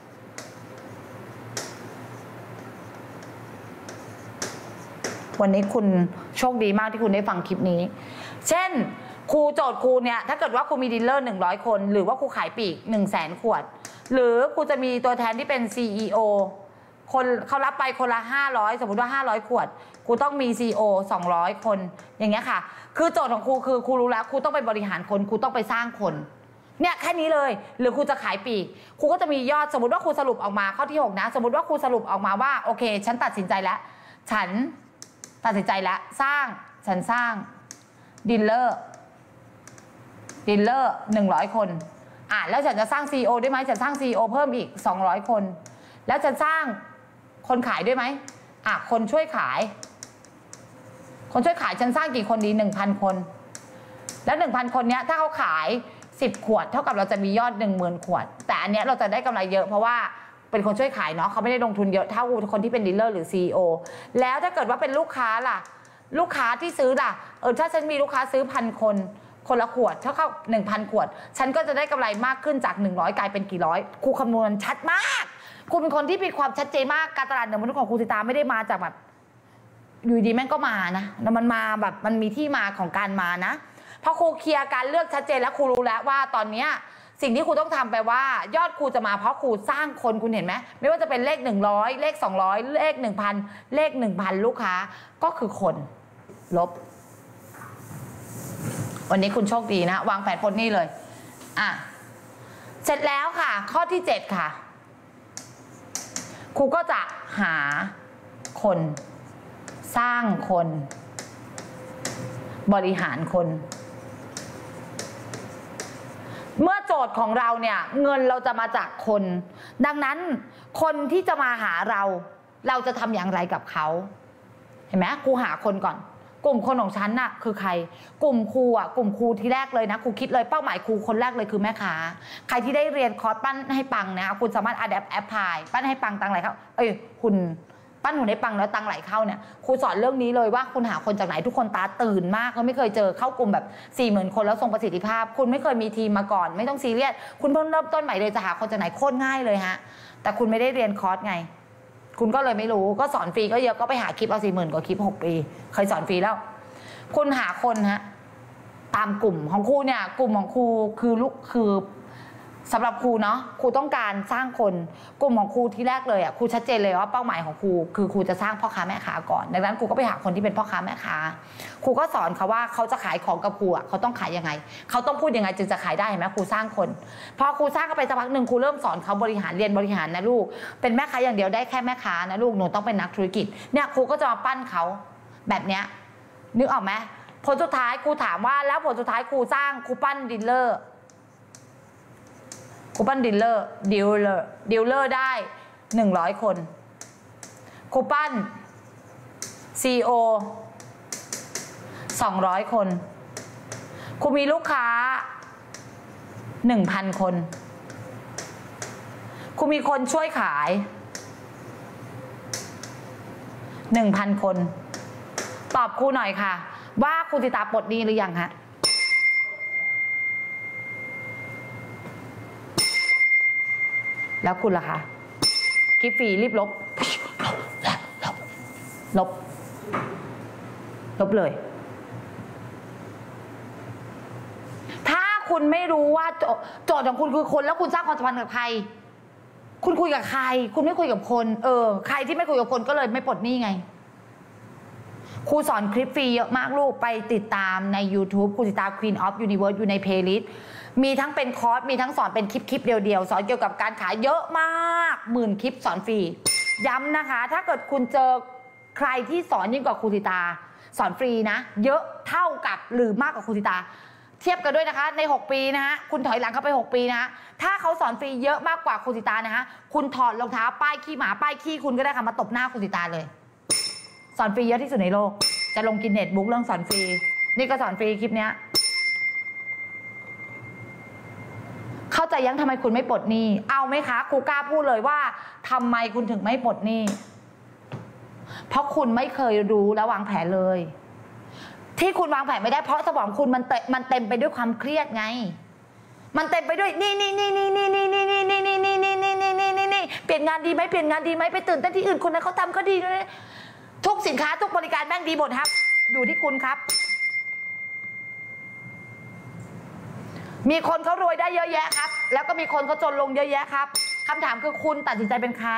วันนี้คุณโชคดีมากที่คุณได้ฟังคลิปนี้เช่นครูโจทย์ครูเนี่ยถ้าเกิดว่าครูมีดีลเลอร์หนึ่งร้อยคนหรือว่าครูขายปลีกหนึ่งแสนขวดหรือครูจะมีตัวแทนที่เป็น ซี อี โอ คนเขารับไปคนละห้าร้อยสมมติว่าห้าร้อยขวดครูต้องมี ซี อี โอ สองร้อยคนอย่างเงี้ยค่ะคือโจทย์ของครูคือครูรู้แล้วครูต้องไปบริหารคนครูต้องไปสร้างคนเนี่ยแค่นี้เลยหรือครูจะขายปลีกครูก็จะมียอดสมมติว่าครูสรุปออกมาข้อที่หกนะสมมติว่าครูสรุปออกมาว่าโอเคฉันตัดสินใจแล้วฉันตัดสินใจแล้วสร้างฉันสร้างดีลเลอร์ดีลเลอร์หนึ่งร้อยคนอ่ะแล้วฉันจะสร้าง ซี อี โอ ได้ไหมฉันสร้าง ซี อี โอ เพิ่มอีกสองร้อยคนแล้วฉันสร้างคนขายด้วยไหมอ่ะคนช่วยขายคนช่วยขายฉันสร้างกี่คนดี หนึ่งพัน คนแล้ว หนึ่งพัน คนเนี้ยถ้าเขาขายสิบขวดเท่ากับเราจะมียอด หนึ่งหมื่น ขวดแต่อันเนี้ยเราจะได้กำไรเยอะเพราะว่าเป็นคนช่วยขายเนาะเขาไม่ได้ลงทุนเยอะเท่าคนที่เป็นดีลเลอร์หรือ ซี อี โอ แล้วถ้าเกิดว่าเป็นลูกค้าล่ะลูกค้าที่ซื้อล่ะเออถ้าฉันมีลูกค้าซื้อพันคนคนละขวดเท่ากับ หนึ่งพัน ขวดฉันก็จะได้กำไรมากขึ้นจากหนึ่งร้อยกลายเป็นกี่ร้อยครูคำนวณชัดมากครูเป็นคนที่มีความชัดเจนมากการตลาดเนื้อมนุษย์ของครูสิตาไม่ได้มาจากแบบอยู่ดีแม่งก็มานะแล้วมันมาแบบมันมีที่มาของการมานะพอครูเคลียร์การเลือกชัดเจนแล้วครูรู้แล้วว่าตอนเนี้ยสิ่งที่ครูต้องทำไปว่ายอดครูจะมาเพราะครูสร้างคนคุณเห็นไหมไม่ว่าจะเป็นเลขหนึ่งร้อยเลขสองร้อยเลขหนึ่งพันเลขหนึ่งพันลูกค้าก็คือคนลบวันนี้คุณโชคดีนะวางแผนพ้นนี่เลยอ่ะเสร็จแล้วค่ะข้อที่เจ็ดค่ะครูก็จะหาคนสร้างคนบริหารคนเมื่อโจทย์ของเราเนี่ยเงินเราจะมาจากคนดังนั้นคนที่จะมาหาเราเราจะทำอย่างไรกับเขาเห็นไหมครูหาคนก่อนกลุ่มคนของฉันน่ะคือใครกลุ่มครูอ่ะกลุ่มครูที่แรกเลยนะครูคิดเลยเป้าหมายครูคนแรกเลยคือแม่ค้าใครที่ได้เรียนคอร์สปั้นให้ปังนะคุณสามารถ adapt apply ปั้นให้ปังตังไหลเข้าเอ้ยคุณปั้นหุ่นให้ปังแล้วตังไหลเข้าเนี่ยครูสอนเรื่องนี้เลยว่าคุณหาคนจากไหนทุกคนตาตื่นมากก็ไม่เคยเจอเข้ากลุ่มแบบสี่หมื่นคนแล้วทรงประสิทธิภาพคุณไม่เคยมีทีมมาก่อนไม่ต้องซีเรียสคุณเพิ่งเริ่มต้นใหม่เลยจะหาคนจากไหนโคตรง่ายเลยฮะแต่คุณไม่ได้เรียนคอร์สไงคุณก็เลยไม่รู้ก็สอนฟรีก็เยอะก็ไปหาคลิปเอาสี่หมื่นกว่าคลิปหกปีเคยสอนฟรีแล้วคุณหาคนฮะตามกลุ่มของครูเนี่ยกลุ่มของครูคือลูกคือสำหรับครูเนาะครูต้องการสร้างคนกลุ่มของครูที่แรกเลยอ่ะครูชัดเจนเลยว่าเป้าหมายของครูคือครูจะสร้างพ่อค้าแม่ค้าก่อนดังนั้นครูก็ไปหาคนที่เป็นพ่อค้าแม่ค้าครูก็สอนเขาว่าเขาจะขายของกับครูอ่ะเขาต้องขายยังไงเขาต้องพูดยังไงจึงจะขายได้เห็นไหมครูสร้างคนพอครูสร้างเขาไปสักพักหนึ่งครูเริ่มสอนเขาบริหารเรียนบริหารนะลูกเป็นแม่ค้าอย่างเดียวได้แค่แม่ค้านะลูกหนูต้องเป็นนักธุรกิจเนี่ยครูก็จะมาปั้นเขาแบบเนี้ยนึกออกไหมผลสุดท้ายครูถามว่าแล้วผลสุดท้ายครูสร้างครูปั้นดีลเลอร์ครูปั้นดีลเลอร์ดีลเลอร์ดีลเลอร์ได้หนึ่งร้อยคนครูปั้น ซี อี โอ สองร้อยคนครูมีลูกค้า หนึ่งพัน คนครูมีคนช่วยขาย หนึ่งพัน คนตอบครูหน่อยค่ะว่าครูสิตาปลดหนี้หรือยังฮะแล้วคุณล่ะคะคลิปฟรีรีบลบลบลบเลยถ้าคุณไม่รู้ว่าโจทย์ของคุณคือคนแล้วคุณสร้างความสัมพันธ์กับใครคุณคุยกับใครคุณไม่คุยกับคนเออใครที่ไม่คุยกับคนก็เลยไม่ปลดหนี้ไงครูสอนคลิปฟรีเยอะมากลูกไปติดตามใน ยูทูบ ครูติดตาม Queen of Universe อยู่ในเพลย์ลิสต์มีทั้งเป็นคอร์สมีทั้งสอนเป็นคลิปคลิปเดียวๆสอนเกี่ยวกับการขายเยอะมากหมื่นคลิปสอนฟรีย้ำนะคะถ้าเกิดคุณเจอใครที่สอนยิ่งกว่าครูติตาสอนฟรีนะเยอะเท่ากับหรือมากกว่าครูติตาเทียบกันด้วยนะคะในหกปีนะฮะคุณถอยหลังเข้าไปหกปีนะฮะถ้าเขาสอนฟรีเยอะมากกว่าครูติตานะฮะคุณถอดรองเท้าป้ายขี้หมาป้ายขี้คุณก็ได้ค่ะมาตบหน้าครูติตาเลยสอนฟรีเยอะที่สุดในโลกจะลงกินเน็ตบุ๊กเรื่องสอนฟรีนี่ก็สอนฟรีคลิปเนี้ยเข้าใจยังทำไมคุณไม่ปลดหนี้เอาไหมคะครูกล้าพูดเลยว่าทำไมคุณถึงไม่ปลดหนี้เพราะคุณไม่เคยรู้และวางแผนเลยที่คุณวางแผนไม่ได้เพราะสมองคุณมันเต็มมันเต็มไปด้วยความเครียดไงมันเต็มไปด้วยนี่นี่นี่นี่นี่นี่นี่นี่นี่นี่นี่นี่นี่นี่นี่นี่นี่เปลี่ยนงานดีไหมเปลี่ยนงานดีไหมไปตื่นเต้นที่อื่นคนนั้นเขาทำก็ดีด้วยทุกสินค้าทุกบริการแม่งดีหมดครับอยู่ที่คุณครับมีคนเขารวยได้เยอะแยะครับแล้วก็มีคนเขาจนลงเยอะแยะครับคำถามคือคุณตัดสินใจเป็นใคร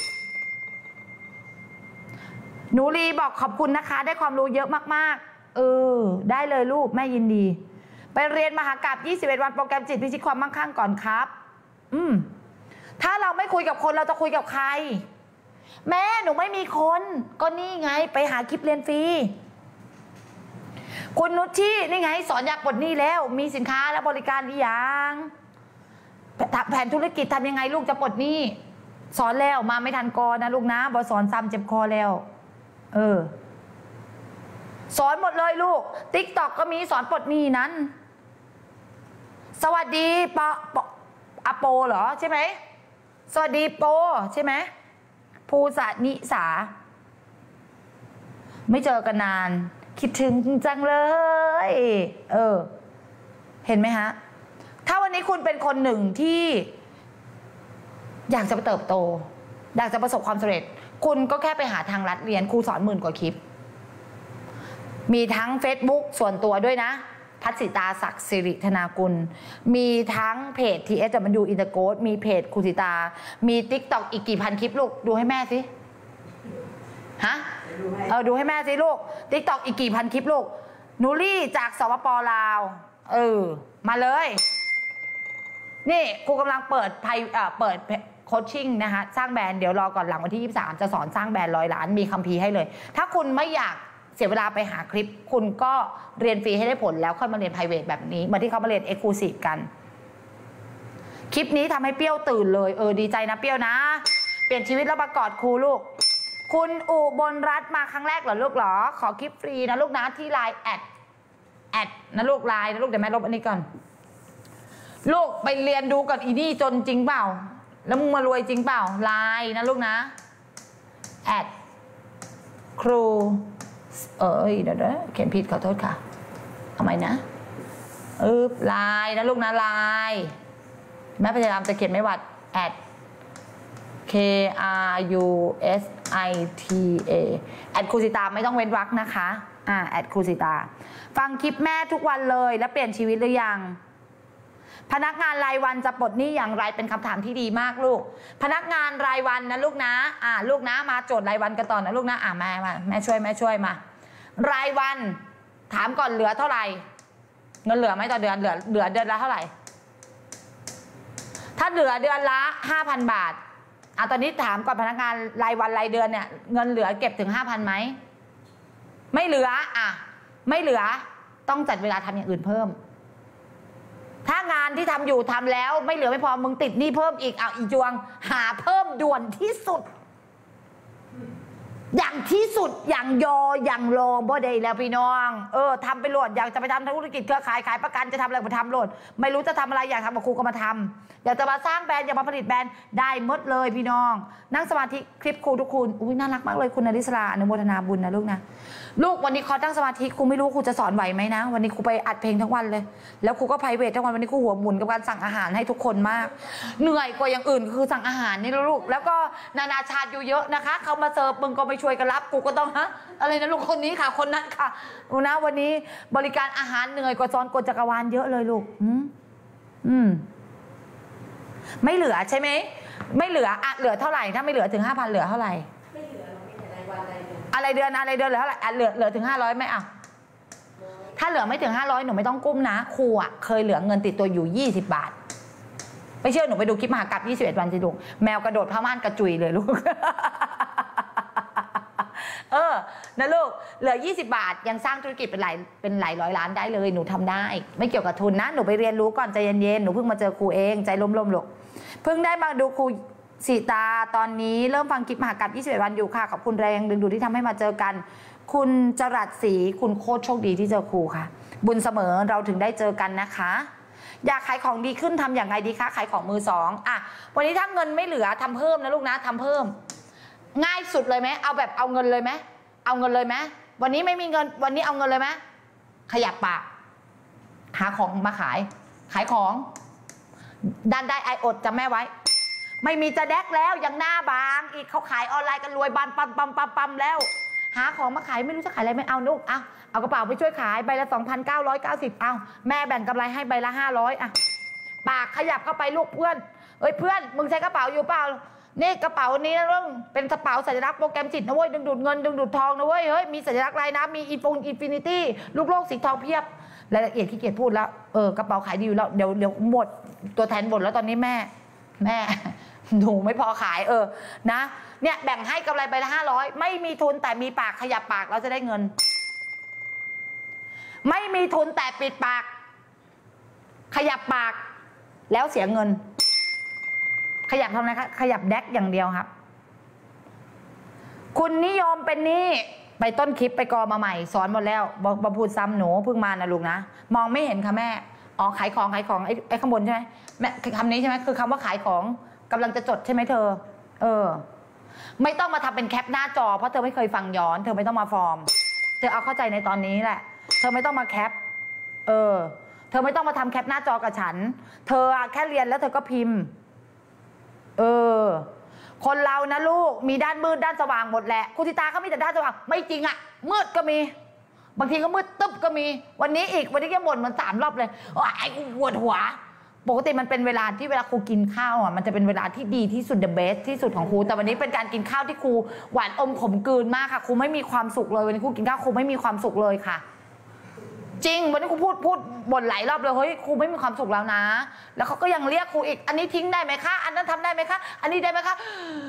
หนูรีบอกขอบคุณนะคะได้ความรู้เยอะมากๆเออได้เลยลูกแม่ยินดีไปเรียนมหากาพย์ยี่สิบเอ็ดวันโปรแกรมจิตพิชิตความมั่งคั่งก่อนครับอืมถ้าเราไม่คุยกับคนเราจะคุยกับใครแม่หนูไม่มีคนก็นี่ไงไปหาคลิปเรียนฟรีคุณนุชชี่นี่ไงสอนอยากปลดหนี้แล้วมีสินค้าและบริการดีอย่างแผนธุรกิจทำยังไงลูกจะปลดหนี้สอนแล้วมาไม่ทันกอนะลูกนะบอสอนซ้ำเจ็บคอแล้วเออสอนหมดเลยลูกติ๊กต็อกก็มีสอนปลดหนี้นั้นสวัสดีปอปอโปเหรอใช่ไหมสวัสดีโปใช่ไหมภูสานิสาไม่เจอกันนานคิดถึงจังเลยเออเห็นไหมฮะถ้าวันนี้คุณเป็นคนหนึ่งที่อยากจะไปเติบโตอยากจะประสบความสำเร็จคุณก็แค่ไปหาทางลัดเรียนครูสอนหมื่นกว่าคลิปมีทั้ง เฟซบุ๊ก ส่วนตัวด้วยนะพัชสิตาศักดิ์สิริธนากุลมีทั้งเพจ ที เอส ดับเบิลยู อินเตอร์โกดมีเพจครูสิตามีติ๊กต็อกอีกกี่พันคลิปลูกดูให้แม่สิฮะเออดูให้แม่สิลูกติ๊กต็อกอีกกี่พันคลิปลูกนูรี่จากสปป.ลาวเออมาเลยนี่ครูกำลังเปิดไพเอ่อเปิดโคชชิ่งนะคะสร้างแบรนด์เดี๋ยวรอก่อนหลังวันที่ยี่สิบสามจะสอนสร้างแบรนด์ร้อยล้านมีคัมภีร์ให้เลยถ้าคุณไม่อยากเสียเวลาไปหาคลิปคุณก็เรียนฟรีให้ได้ผลแล้วค่อยมาเรียน ไพรเวท แบบนี้เหมือนที่เขามาเรียน เอ็กซ์คลูซีฟ กันคลิปนี้ทำให้เปรี้ยวตื่นเลยเออดีใจนะเปรี้ยวนะเปลี่ยนชีวิตแล้วมากอดครูลูกคุณอุบลรัตน์มาครั้งแรกเหรอลูกเหรอขอคลิปฟรีนะลูกนะที่ไลน์แอดแอดนะลูกไลน์นะลูกเดี๋ยวแม่ลบอันนี้ก่อนลูกไปเรียนดูกับอีนี่จนจริงเปล่าแล้วมึงมารวยจริงเปล่าไลน์นะลูกนะแอดครูเออเดี๋ยวนะเขียนผิดขอโทษค่ะเอาใหม่นะเออไลน์นะลูกนะไลน์แม่พยายามจะเขียนไม่หวัดแอด K R U S I T A แอดครูสิตาไม่ต้องเว้นวรรคนะคะอ่าแอดครูสิตาฟังคลิปแม่ทุกวันเลยแล้วเปลี่ยนชีวิตหรือยังพนักงานรายวันจะปลดหนี้อย่างไรเป็นคำถามที่ดีมากลูกพนักงานรายวันนะลูกนะอ่าลูกนะมาโจทย์รายวันกันต่อนะลูกนะอ่าแม่มาแม่ช่วยแม่ช่วยมารายวันถามก่อนเหลือเท่าไหร่เงินเหลือไหมต่อเดือนเหลือเหลือเดือนละเท่าไหร่ถ้าเหลือเดือนละห้าพันบาทอ่ะตอนนี้ถามก่อนพนักงานรายวันรายเดือนเนี่ยเงินเหลือเก็บถึงห้าพันไหมไม่เหลืออ่ะไม่เหลือต้องจัดเวลาทำอย่างอื่นเพิ่มถ้างานที่ทำอยู่ทำแล้วไม่เหลือไม่พอมึงติดหนี้เพิ่มอีกเอาอีจวงหาเพิ่มด่วนที่สุดอย่างที่สุดอย่างยออย่างรอบ่ได้แล้วพี่น้องเออทำไปโหลดอยากจะไปทำธุรกิจเครือข่ายขายประกันจะทำอะไรมาทำโหลดไม่รู้จะทำอะไรอยากทำกับครูก็มาทำอยากจะมาสร้างแบรนด์อยากมาผลิตแบรนด์ได้หมดเลยพี่น้องนั่งสมาธิคลิปครูทุกคุณอุ้ยน่ารักมากเลยคุณนริศราอนุโมทนาบุญนะลูกนะลูกวันนี้คอร์สนั่งสมาธิครูไม่รู้ครูจะสอนไหวไหมนะวันนี้ครูไปอัดเพลงทั้งวันเลยแล้วครูก็ไพรเวททั้งวันวันนี้ครูหัวหมุนกับการสั่งอาหารให้ทุกคนมากเหนื่อยกว่าอย่างอื่นคือสั่งอาหารนี่ลูกแล้วก็นานาชาติอยู่เยอะนะคะเขามาเสิร์ฟมึงก็ไม่ช่วยกันรับกูก็ต้องฮะอะไรนะลูกคนนี้ค่ะคนนั้นค่ะลูกนะวันนี้บริการอาหารเหนื่อยกว่าซ้อนกลจักรวาลเยอะเลยลูกอืมอืมไม่เหลือใช่ไหมไม่เหลืออะเหลือเท่าไหร่ถ้าไม่เหลือถึงห้าพันเหลือเท่าไหร่ไม่เหลือเราไม่แต่รายวันรายเดือนอะอะไรเดือนอะไรเดือนเหลืออะไรเหลือเหลือถึงห้าร้อยไหมอ่ะถ้าเหลือไม่ถึงห้าร้อยหนูไม่ต้องกุ้มนะครูอ่ะเคยเหลือเงินติดตัวอยู่ยี่สิบบาทไม่เชื่อหนูไปดูคลิปมหากาพย์ยี่สิบเอ็ดวันสิลูกแมวกระโดดผ้าม่านกระจุยเลยลูก เออนะลูกเหลือยี่สิบบาทยังสร้างธุรกิจเป็นหลายเป็นหลายร้อยล้านได้เลยหนูทำได้ไม่เกี่ยวกับทุนนะหนูไปเรียนรู้ก่อนใจเย็นๆหนูเพิ่งมาเจอครูเองใจล้มๆลูกเพิ่งได้มาดูครูสีตาตอนนี้เริ่มฟังคลิปมหากาพย์ยี่สิบเอ็ดวันอยู่ค่ะขอบคุณแรงดึงดูดที่ทำให้มาเจอกันคุณจรัสศรีคุณโคตรโชคดีที่เจอครูค่ะบุญเสมอเราถึงได้เจอกันนะคะอยากขายของดีขึ้นทำอย่างไรดีคะขายของมือสองอ่ะวันนี้ถ้าเงินไม่เหลือทำเพิ่มนะลูกนะทำเพิ่มง่ายสุดเลยไหมเอาแบบเอาเงินเลยไหมเอาเงินเลยไหมวันนี้ไม่มีเงินวันนี้เอาเงินเลยไหมขยับปากหาของมาขายขายของดันได้ไออดจำแม่ไว้ไม่มีจะแดกแล้วยังหน้าบางอีกเขาขายออนไลน์กันรวยบานปั๊มปั๊มปั๊มปั๊มแล้วหาของมาขายไม่รู้จะขายอะไรไม่เอานุกเอาเอากระเป๋าไปช่วยขายใบละสองพันเก้าร้อยเก้าสิบเอาแม่แบ่งกำไรให้ใบละห้าร้อยอ่ะปากขยับเข้าไปลูกเพื่อนเอ้ยเพื่อนมึงใช้กระเป๋าอยู่เปล่านี่กระเป๋านี้นะเรื่องเป็นกระเป๋าสัญลักษณ์โปรแกรมจิตนะเว้ยดึงดูดเงินดึงดูดทองนะเว้ยเฮ้ยมีสัญลักษณ์อะไรนะมีอีฟงอินฟินิตี้ลูกโลกสีทองเพียบรายละเอียดขี้เกียจพูดแล้วเออกระเป๋าขายดีอยู่แล้วเดี๋ยวเดี๋ยวหมดตัวแทนหมดแล้วตอนนี้แม่แม่หนูไม่พอขายเออนะเนี่ยแบ่งให้กำไรไปละห้าร้อยไม่มีทุนแต่มีปากขยับปากเราจะได้เงินไม่มีทุนแต่ปิดปากขยับปากแล้วเสียเงินขยับทำไมคะขยับแดกอย่างเดียวครับคุณนิยมเป็นนี่ไปต้นคลิปไปกอมาใหม่สอนหมดแล้วบพูดซ้ำหนูเพิ่งมานะลูกนะมองไม่เห็นค่ะแม่อ๋อขายของขายของไอ้ไอ้ข้างบนใช่ไหมแม่คำนี้ใช่ไหมคือคำว่าขายของกำลังจะจดใช่ไหมเธอเออไม่ต้องมาทำเป็นแคปหน้าจอเพราะเธอไม่เคยฟังย้อนเธอไม่ต้องมาฟอร์มเธอเอาเข้าใจในตอนนี้แหละเธอไม่ต้องมาแคปเออเธอไม่ต้องมาทำแคปหน้าจอกับฉันเธอแค่เรียนแล้วเธอก็พิมพ์เออคนเรานะลูกมีด้านมืดด้านสว่างหมดแหละคุณติตาเขามีแต่ด้านสว่างไม่จริงอะมืดก็มีบางทีก็มืดตึ๊บก็มีวันนี้อีกวันนี้แกบ่นมันสามรอบเลยไอ้กูปวดหัวปกติมันเป็นเวลาที่เวลาครูกินข้าวอ่ะมันจะเป็นเวลาที่ดีที่สุด the best ที่สุดของครูแต่วันนี้เป็นการกินข้าวที่ครูหวานอมขมกลืนมากค่ะครูไม่มีความสุขเลยวันนี้ครูกินข้าวครูไม่มีความสุขเลยค่ะจริงวันนี้ครูพูดพูดบ่นหลายรอบเลยเฮ้ยครูไม่มีความสุขแล้วนะแล้วเขาก็ยังเรียกครูอีกอันนี้ทิ้งได้ไหมคะอันนั้นทำได้ไหมคะอันนี้ได้ไหมคะ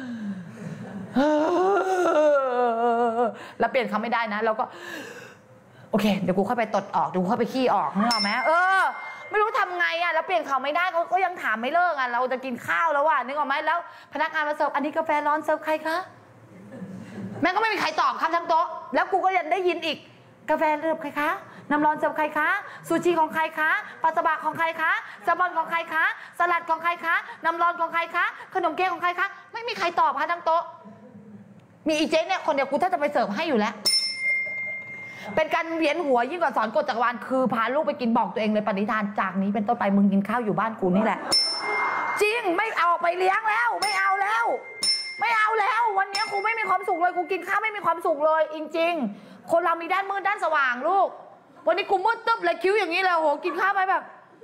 แล้วเปลี่ยนคำไม่ได้นะเราก็โอเคเดี๋ยวกูเข้าไปตดออกเดี๋ยวกูเข้าไปขี้ออกนึกออกไหมเออไม่รู้ทำไงอ่ะแล้วเปลี่ยนเขาไม่ได้เขาก็ยังถามไม่เลิกอ่ะเราจะกินข้าวแล้วอ่ะนึกออกไหมแล้วพนักงานมาเสิร์ฟอันนี้กาแฟร้อนเสิร์ฟใครคะแม่ก็ไม่มีใครตอบคำทั้งโต๊ะแล้วกูก็ยังได้ยินอีกกาแฟเสิร์ฟใครคะน้ำร้อนเสิร์ฟใครคะซูชิของใครคะปลาสบะของใครคะแซลมอนของใครคะสลัดของใครคะน้ำร้อนของใครคะขนมเค้กของใครคะไม่มีใครตอบค่ะทั้งโต๊ะมีอีเจ๊เนี่ยคนเดียวกูถ้าจะไปเสิร์ฟให้อยู่แล้วเป็นการเวียนหัวยิ่งกว่าสอนกฎจักรวาลคือพาลูกไปกินบอกตัวเองเลยปณิธานจากนี้เป็นต้นไปมึงกินข้าวอยู่บ้านกูนี่แหละจริงไม่เอาไปเลี้ยงแล้วไม่เอาแล้วไม่เอาแล้ววันนี้กูไม่มีความสุขเลยกูกินข้าวไม่มีความสุขเลยจริงๆคนเรามีด้านมืดด้านสว่างลูกวันนี้กูมืดตึ๊บเลยคิ้วอย่างนี้เลยโหกินข้าวไปแบบ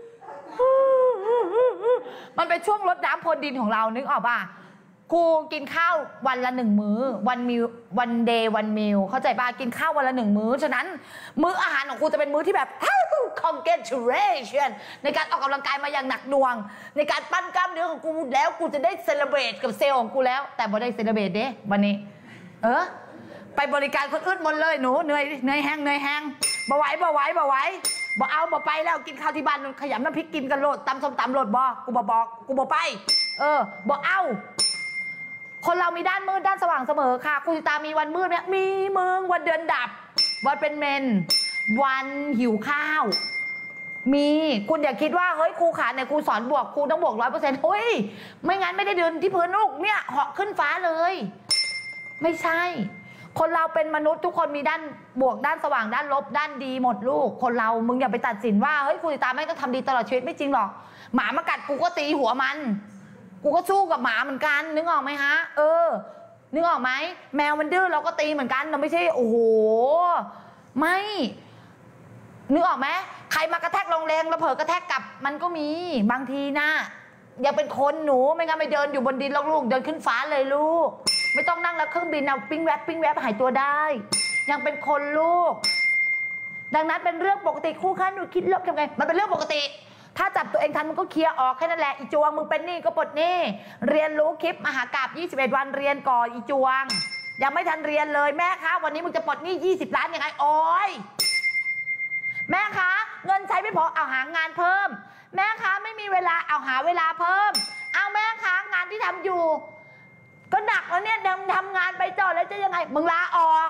มันเป็นช่วงลดน้ำพรวนดินของเรานึกออกป่ะกูกินข้าววันละหนึ่งมื้อวันมิววันเดย์วันมิวเข้าใจป่ะกินข้าววันละหนึ่งมื้อฉะนั้นมื้ออาหารของกูจะเป็นมื้อที่แบบ congratulation ในการออกกำลังกายมาอย่างหนักหน่วงในการปั้นกล้ามเนื้อของกูแล้วกูจะได้เซเลบรตกับเซลล์ของกูแล้วแต่บ่ได้เซเลบรตเด้วันนี้เออไปบริการคนอื่นหมดเลยหนูเหนื่อยเหนื่อยแห้งเหนื่อยแห้งบ่ไหวบ่ไหวบ่ไหวบ่เอาบ่ไปแล้วกินข้าวที่บ้านขยำน้ำพริกกินกันโลดตำส้มตำโลดบ่กูบ่บอกกูบ่ไปเออบ่เอาคนเรามีด้านมืดด้านสว่างเสมอค่ะคุณตามีวันมืดเนี่ยมีมึงวันเดือนดับวันเป็นเมนวันหิวข้าวมีคุณอย่าคิดว่าเฮ้ยครูขาเนี่ยครูสอนบวกครูต้องบวกร้อยเปอร์เซ็นต์เฮ้ยไม่งั้นไม่ได้เดินที่พื้นลูกเนี่ยเหาะขึ้นฟ้าเลยไม่ใช่คนเราเป็นมนุษย์ทุกคนมีด้านบวกด้านสว่างด้านลบด้านดีหมดลูกคนเรามึงอย่าไปตัดสินว่าเฮ้ยครูตาไม่ต้องทำดีตลอดชีวิตไม่จริงหรอกหมามากัดกูก็ตีหัวมันกูก็สู้กับหมาเหมือนกันนึกออกไหมฮะเออนึกออกไหมแมวมันดื้อเราก็ตีเหมือนกันเราไม่ใช่โอ้โหไม่นึกออกไหมใครมากระแทกแรงๆแล้วเผลอกระแทกกลับมันก็มีบางทีนะอย่าเป็นคนหนูไม่งั้นไปเดินอยู่บนดินลูกๆเดินขึ้นฟ้าเลยลูกไม่ต้องนั่งแล้วเครื่องบินเอาปิ้งแวบปิ้งแวบหายตัวได้ยังเป็นคนลูกดังนั้นเป็นเรื่องปกติครูคะหนูคิดลบทำไงมันเป็นเรื่องปกติถ้าจับตัวเองทันมันก็เคลียร์ออกแค่นั้นแหละอีจวงมึงเป็นนี่ก็ปลดนี่เรียนรู้คลิปมหากาพย์ยี่สิบเอ็ดวันเรียนก่อนอีจวงยังไม่ทันเรียนเลยแม่คะวันนี้มึงจะปลดหนี้ยี่สิบล้านยังไงโอ้ยแม่คะเงินใช้ไม่พอเอาหางานเพิ่มแม่คะไม่มีเวลาเอาหาเวลาเพิ่มเอาแม่คะงานที่ทำอยู่ก็หนักแล้วเนี่ยทำงานไปต่อแล้วจะยังไงมึงลาออก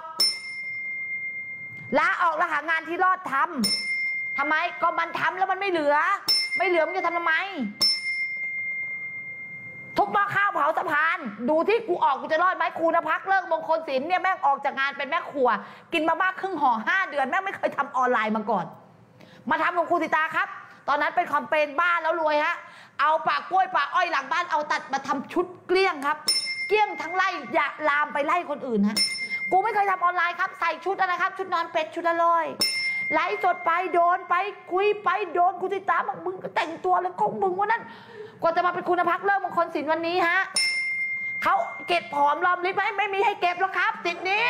ลาออกแล้วหางานที่รอดทำทำไมก็มันทำแล้วมันไม่เหลือไม่เหลือมึงจะทำทำไมทุบหม้อข้าวเผาสะพานดูที่กูออกกูจะรอดไหมครูนภัสเลิกมงคลศิลป์เนี่ยแม่งออกจากงานเป็นแม่ครัวกินมาม่าครึ่งห่อห้าเดือนแม่งไม่เคยทำออนไลน์มาก่อนมาทำกับครูสิตาครับตอนนั้นเป็นคอมเพลนบ้านแล้วรวยฮะเอาปากกล้วยปากอ้อยหลังบ้านเอาตัดมาทำชุดเกลี้ยงครับเกลี้ยงทั้งไล่อย่าลามไปไล่คนอื่นฮะกูไม่เคยทำออนไลน์ครับใส่ชุดอะไรครับชุดนอนเป็ดชุดละร้อยไลฟ์สดไปโดนไปคุยไปโดนครูสิตาบอกมึงก็แต่งตัวแล้วของมึงวันนั้นกว่าจะมาเป็นคุณภัสเลิกมงคลศิลป์วันนี้ฮะเขาเก็บผอมรอมริบไหมไม่มีให้เก็บหรอกครับติดนี้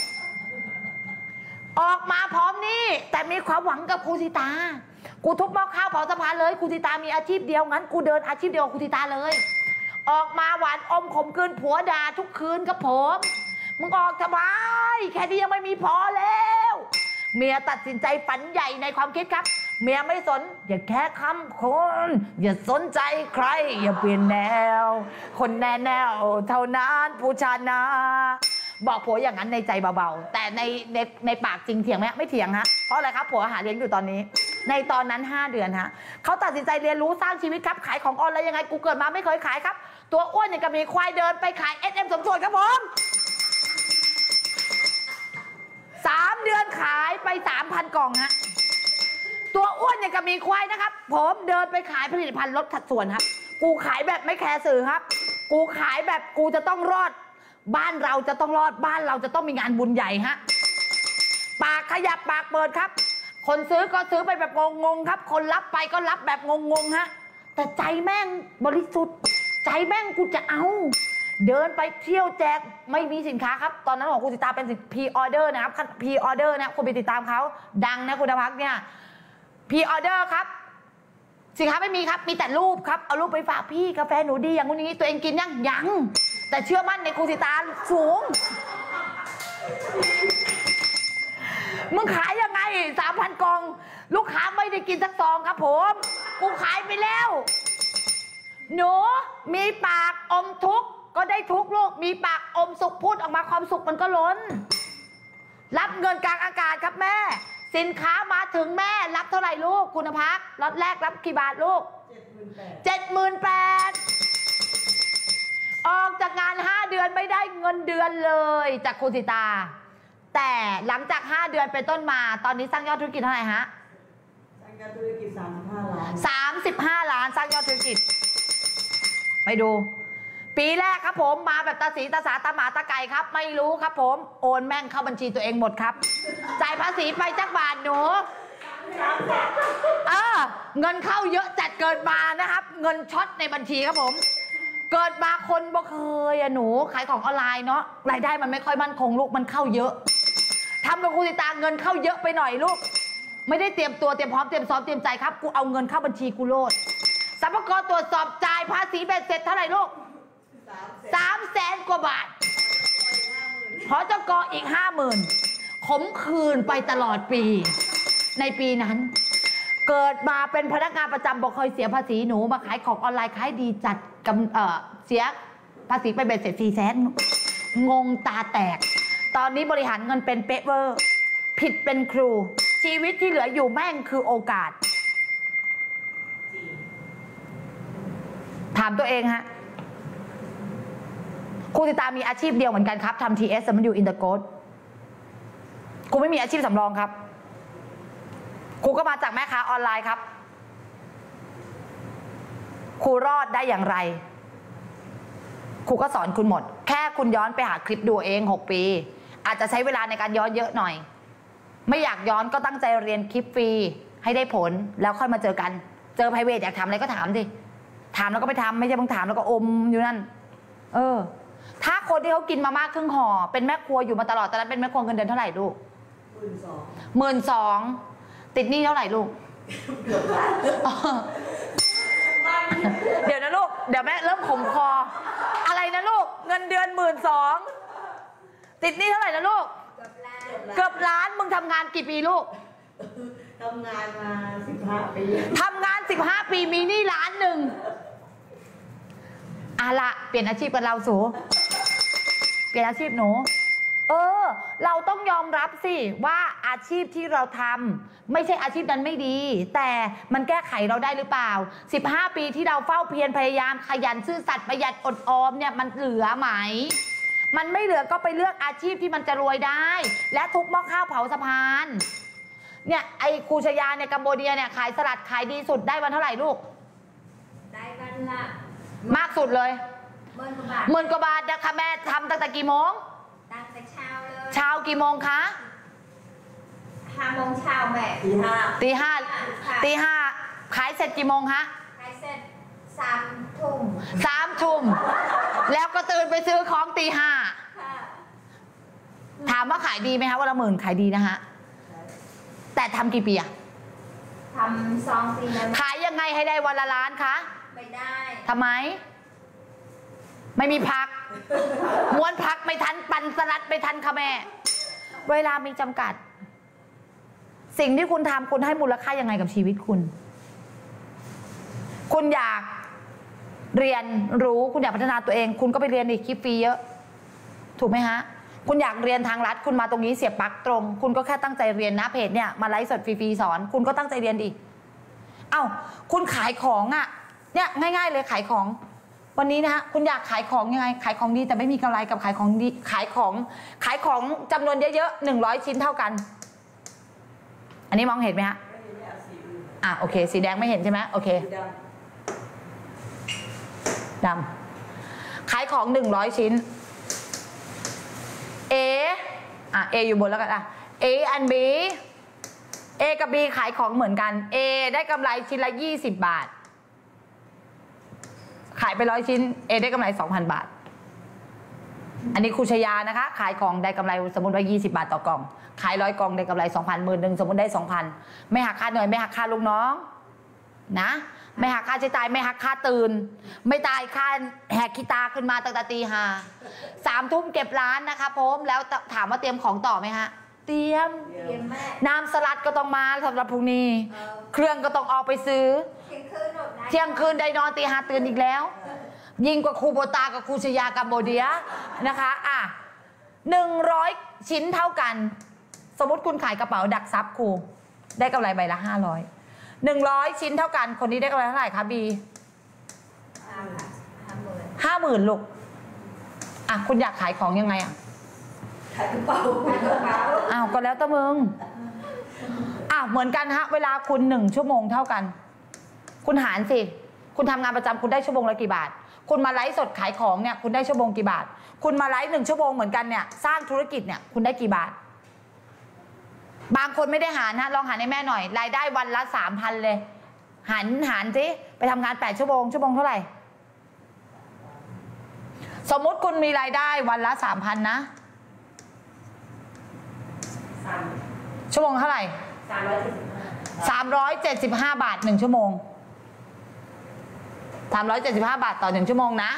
ออกมาพร้อมนี่แต่มีความหวังกับครูสิตากูทุบหม้อข้าวเผาสะพานเลยครูสิตามีอาชีพเดียวงั้นกูเดินอาชีพเดียวกับครูสิตาเลยออกมาหวานอมขมคืนผัวด่าทุกคืนครับผมมึงออกทำไมแค่นี้ยังไม่มีพอแล้วเมียตัดสินใจฝันใหญ่ในความคิดครับเมียไม่สนอย่าแค่คำคนอย่าสนใจใครอย่าเปลี่ยนแนวคนแน่แนวเท่านั้นผู้ชนะบอกผัวอย่างนั้นในใจเบาๆแต่ในในในปากจริงเถียงไหมไม่เถียงฮะเพราะอะไรครับผัวหาเลี้ยงอยู่ตอนนี้ในตอนนั้นห้าเดือนฮะเขาตัดสินใจเรียนรู้สร้างชีวิตครับขายของออนไลน์ยังไงกูเกิดมาไม่เคยขายครับตัวอ้วนอย่างกับมีควายเดินไปขาย เอส เอ็ม สมส่วนครับผมสามเดือนขายไป สามพัน กล่องฮะตัวอ้วนอย่างกับมีควายนะครับผมเดินไปขายผลิตภัณฑ์ลดสัดส่วนครับกูขายแบบไม่แคร์สื่อครับกูขายแบบกูจะต้องรอดบ้านเราจะต้องรอดบ้านเราจะต้องมีงานบุญใหญ่ฮะปากขยับปากเปิดครับคนซื้อก็ซื้อไปแบบงงๆครับคนรับไปก็รับแบบงงๆฮะแต่ใจแม่งบริสุทธิ์ใจแม่งกูจะเอาเดินไปเที่ยวแจกไม่มีสินค้าครับตอนนั้นของคุณติตาเป็นสินพรีออเดอร์นะครับพรีออเดอร์นะคุณไปติดตามเขาดังนะคุณนภัสเนี่ยพรีออเดอร์ครับสินค้าไม่มีครับมีแต่รูปครับเอารูปไปฝากพี่กาแฟหนูดีอย่างนู้นอย่างนี้ตัวเองกินยังยังแต่เชื่อมั่นในครูสิตาสูงมึงขายยังไง สามพัน กล่องลูกค้าไม่ได้กินสักซองครับผมกูขายไปแล้วหนูมีปากอมทุกข์ก็ได้ทุกข์ลูกมีปากอมสุขพูดออกมาความสุขมันก็ล้นรับเงินกลางอากาศครับแม่สินค้ามาถึงแม่รับเท่าไหร่ลูกคุณภัสล็อตแรกรับกี่บาทลูก เจ็ดหมื่นแปดพัน ออกจากงานห้าเดือนไม่ได้เงินเดือนเลยจากครูสิตาแต่หลังจากห้าเดือนเป็นต้นมาตอนนี้สร้างยอดธุรกิจเท่าไหร่ฮะสร้างยอดธุรกิจสามสิบห้าล้านสามสิบห้าล้านสร้างยอดธุรกิจไปดูปีแรกครับผมมาแบบตาสีตาสาตาหมาตาไก่ครับไม่รู้ครับผมโอนแม่งเข้าบัญชีตัวเองหมดครับจ่ายภาษีไปจักบาทหนูเออเงินเข้าเยอะจัดเกิดมานะครับเงินช็อตในบัญชีครับผมเกิดมาคนบ่เคยอะหนูขายของออนไลน์เนาะรายได้มันไม่ค่อยมั่นคงลูกมันเข้าเยอะทำกับครูสิตาเงินเข้าเยอะไปหน่อยลูกไม่ได้เตรียมตัวเตรียมพร้อมเตรียมซ้อมเตรียมใจครับกูเอาเงินเข้าบัญชีกูโลดสรรพากรตรวจสอบจ่ายภาษีเบ็ดเสร็จเท่าไหร่ลูกสามแสนกว่าบาทพอเจ้ากออีกห้าหมื่นขมคืนไปตลอดปีในปีนั้นเกิดมาเป็นพนักงานประจำบอกเคยเสียภาษีหนูมาขายของออนไลน์ขายดีจัดกำเอ่อเสียภาษีไปเบ็ดเสร็จสี่แสนงงตาแตกตอนนี้บริหารเงินเป็นเป๊ะเวอร์ผิดเป็นครูชีวิตที่เหลืออยู่แม่งคือโอกาสถามตัวเองฮะครูสิตามีอาชีพเดียวเหมือนกันครับทำ ที เอส มันอยู่อินเตอร์โค้ดครูไม่มีอาชีพสำรองครับครูก็มาจากแม่ค้าออนไลน์ครับครูรอดได้อย่างไรครูก็สอนคุณหมดแค่คุณย้อนไปหาคลิปดูเองหกปีอาจจะใช้เวลาในการย้อนเยอะหน่อยไม่อยากย้อนก็ตั้งใจเรียนคลิปฟรีให้ได้ผลแล้วค่อยมาเจอกันเจอไพรเวทอยากทำอะไรก็ถามสิถามแล้วก็ไปทำไม่ใช่บางถามแล้วก็อมอยู่นั่นเออถ้าคนที่เขากินมาม่าครึ่งห่อเป็นแม่ครัวอยู่มาตลอดตอนนั้นเป็นแม่ครัวเงินเดือนเท่าไหร่ลูกหมื่นสองหมื่นสองติดหนี้เท่าไหร่ลูกเดี๋ยวนะลูกเดี๋ยวแม่เริ่มขมคออะไรนะลูกเงินเดือนหมื่นสองติดหนี้เท่าไหร่นะลูกเกือบล้านมึงทำงานกี่ปีลูกทำงานมาสิบห้าปีทำงานสิบห้าปีมีหนี้ล้านหนึ่งอะละเปลี่ยนอาชีพกันเราสูเปลี่ยนอาชีพหนูเออเราต้องยอมรับสิว่าอาชีพที่เราทำไม่ใช่อาชีพนั้นไม่ดีแต่มันแก้ไขเราได้หรือเปล่าสิบห้าปีที่เราเฝ้าเพียรพยายามขยันซื่อสัตย์ประหยัดอดออมเนี่ยมันเหลือไหมมันไม่เหลือก็ไปเลือกอาชีพที่มันจะรวยได้และทุกหม้อข้าวเผาสะพานเนี่ยไอ้ครูชยาเนี่ยกัมพูชาเนี่ยขายสลัดขายดีสุดได้วันเท่าไหร่ลูกได้วันละมากสุดเลยหมื่นกว่าบาทหมื่นกว่าบาทนะคะแม่ทำตั้งแต่กี่โมงตั้งแต่เช้าเลยเช้ากี่โมงคะห้าโมงเช้าแม่ตีห้าตีห้าตีห้าขายเสร็จกี่โมงคะขายเสร็จสามทุ่มสามทุ่มแล้วก็ตื่นไปซื้อของตีห้าถามว่าขายดีไหมคะวันละหมื่นขายดีนะฮะแต่ทำกี่ปีอะทำสองปีแล้วขายยังไงให้ได้วันละล้านคะไม่ได้ทำไมไม่มีพักม้วนพักไม่ทันปั่นสลัดไม่ทันค่ะแม่เวลามีจำกัดสิ่งที่คุณทำคุณให้มูลค่ายังไงกับชีวิตคุณคุณอยากเรียนรู้คุณอยากพัฒนาตัวเองคุณก็ไปเรียนอีกคลิปฟรีเยอะถูกไหมฮะคุณอยากเรียนทางรัฐคุณมาตรงนี้เสียบปลั๊กตรงคุณก็แค่ตั้งใจเรียนนะเพจเนี่ยมาไลฟ์สดฟรีๆสอนคุณก็ตั้งใจเรียนดิเอ้าคุณขายของอ่ะเนี่ยง่ายๆเลยขายของวันนี้นะฮะคุณอยากขายของยังไงขายของดีแต่ไม่มีกำไรกับขายของดีขายของขายของจำนวนเยอะๆหนึ่งร้อยชิ้นเท่ากันอันนี้มองเห็นไหมฮะอ่ะโอเคสีแดงไม่เห็นใช่ไหมโอเคดำขายของหนึ่งร้อยชิ้นA อ่ะ A อยู่บนแล้วกันอ่ะ A อัน B A กับ B ขายของเหมือนกัน A ได้กำไรชิ้นละยี่สิบบาทขายไปร้อยชิ้น A ได้กำไร สองพัน บาทอันนี้ครูชยานะคะขายของได้กำไรสมมติว่ายี่สิบบาทต่อกล่องขายร้อยกล่องได้กำไร สองพัน หมื่นหนึ่งสมมติได้ สองพัน ไม่หักค่าเหนื่อยไม่หักค่าลูกน้องนะไม่หักค่าใช้จ่ายไม่หักค่าตื่นไม่ตายค่าแหกขี้ตาขึ้นมาตั้งแต่ตีห้าสามทุ่มเก็บร้านนะคะผมแล้วถามว่าเตรียมของต่อไหมฮะเตรียมน้ำสลัดก็ต้องมาสำหรับพรุ่งนี้เครื่องก็ต้องออกไปซื้อเที่ยงคืนได้นอนตีห้าตื่นอีกแล้วยิ่งกว่าครูโบตากับครูชยากัมโบเดียนะคะอ่ะหนึ่งร้อยชิ้นเท่ากันสมมติคุณขายกระเป๋าดักซับครูได้กำไรใบละห้าร้อยหนึ่งร้อยชิ้นเท่ากันคนนี้ได้กำไรเท่าไหร่คะบีห้าหมื่นลูกอ่ะคุณอยากขายของยังไงอ่ะขายกระเป๋าขายกระเป๋าอ้าวก็แล้วแต่มึงอ้าวเหมือนกันฮะเวลาคุณหนึ่งชั่วโมงเท่ากันคุณหารสิคุณทำงานประจำคุณได้ชั่วโมงละกี่บาทคุณมาไลฟ์สดขายของเนี่ยคุณได้ชั่วโมงกี่บาทคุณมาไลฟ์หนึ่งชั่วโมงเหมือนกันเนี่ยสร้างธุรกิจเนี่ยคุณได้กี่บาทบางคนไม่ได้หารนะลองหารให้แม่หน่อยรายได้วันละสามพันเลยหารหารสิไปทำงานแปดชั่วโมงชั่วโมงเท่าไหร่สมมุติคุณมีรายได้วันละสามพันนะชั่วโมงเท่าไหร่สามร้อยเจ็ดสิบห้าบาทหนึ่งชั่วโมงสามร้อยเจ็ดสิบห้าบาทต่อหนึ่งชั่วโมงนะ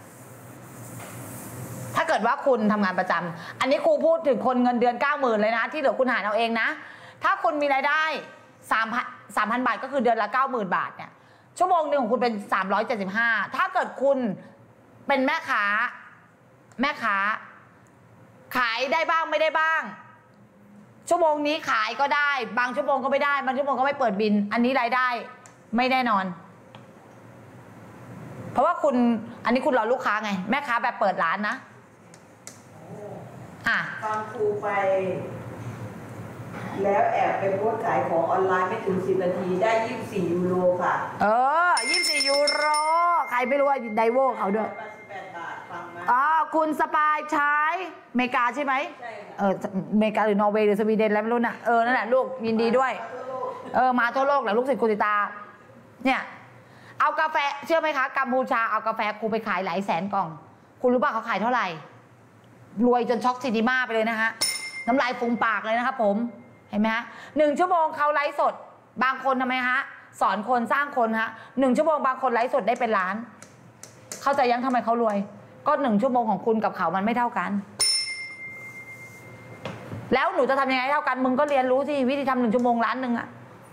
ถ้าเกิดว่าคุณทำงานประจำอันนี้ครูพูดถึงคนเงินเดือนเก้าหมื่นเลยนะที่เหลือคุณหารเอาเองนะถ้าคุณมีรายได้สามพันสามพันบาทก็คือเดือนละเก้าหมื่นบาทเนี่ยชั่วโมงหนึ่งของคุณเป็นสามร้อยเจ็ดสิบห้าถ้าเกิดคุณเป็นแม่ค้าแม่ค้าขายได้บ้างไม่ได้บ้างชั่วโมงนี้ขายก็ได้บางชั่วโมงก็ไม่ได้บางชั่วโมงก็ไม่เปิดบินอันนี้รายได้ไม่แน่นอนเพราะว่าคุณอันนี้คุณรอลูกค้าไงแม่ค้าแบบเปิดร้านนะอ่ะตอนครูไปแล้วแอบไปโพสขายของออนไลน์ไม่ถึงสิบนาทีได้ยี่สิบสี่ยูโรค่ะเออยี่สิบสี่ยูโรใครไม่รู้ว่าไดโวเขาด้วยแปดสิบแปดบาทฟังไหมอ๋อคุณสปายใช้อเมริกาใช่ไหมใช่เอออเมริกาหรือนอร์เวย์หรือสวีเดนแล้วไม่รู้น่ะเออนั่นแหละลูกยินดีด้วยเออมาทั่วโลกแหละลูกศิษย์คุณติตาเนี่ยเอากาแฟเชื่อไหมคะกัมพูชาเอากาแฟครูไปขายหลายแสนกล่องคุณรู้ป่ะเขาขายเท่าไหร่รวยจนช็อกซินิม่าไปเลยนะฮะน้ำลายฟูมปากเลยนะครับผมเห็นไหมฮะหนึ่งชั่วโมงเขาไลฟ์สดบางคนทำไมฮะสอนคนสร้างคนฮะหนึ่งชั่วโมงบางคนไลฟ์สดได้เป็นล้านเข้าใจยังทำไมเขารวยก็หนึ่งชั่วโมงของคุณกับเขามันไม่เท่ากันแล้วหนูจะทำยังไงเท่ากันมึงก็เรียนรู้สิวิธีทำหนึ่งชั่วโมงล้านหนึ่งอะ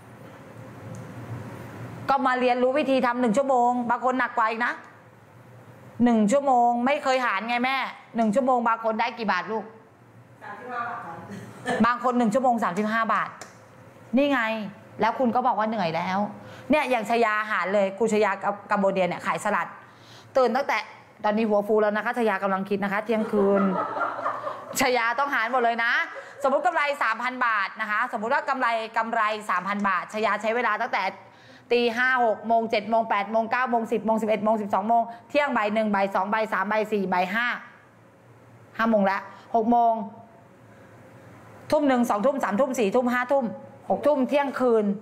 ก็มาเรียนรู้วิธีทำหนึ่งชั่วโมงบางคนหนักกว่าอีกนะหนึ่งชั่วโมงไม่เคยหารไงแม่หนึ่งชั่วโมงบางคนได้กี่บาทลูกสามสิบห้าบาทบางคนหนึ่งชั่วโมงสามสิบห้าบาทนี่ไงแล้วคุณก็บอกว่าเหนื่อยแล้วเนี่ยอย่างชยาหารเลยครูชยากัมโบเดียเนี่ยขายสลัดตื่นตั้งแต่ตอนนี้หัวฟูแล้วนะคะชยากำลังคิดนะคะเที่ยงคืนชยาต้องหารหมดเลยนะสมมุติกำไร สามพัน บาทนะคะสมมุติว่ากำไรกำไร สามพัน บาทชยาใช้เวลาตั้งแต่ตีห้าหกโมงเจ็ดโมงแปดโมงเก้าโมงสิบโมงสิบเอ็ดโมงสิบสองโมงเที่ยงบ่ายหนึ่งบ่ายสองบ่ายสามบ่ายสี่บ่ายห้าห้าโมงแล้วหกโมงทุ่มหนึ่งสองทุ่มสามทุ่มสี่ทุ่มห้าทุ่มหกทุ่มเที่ยงคืน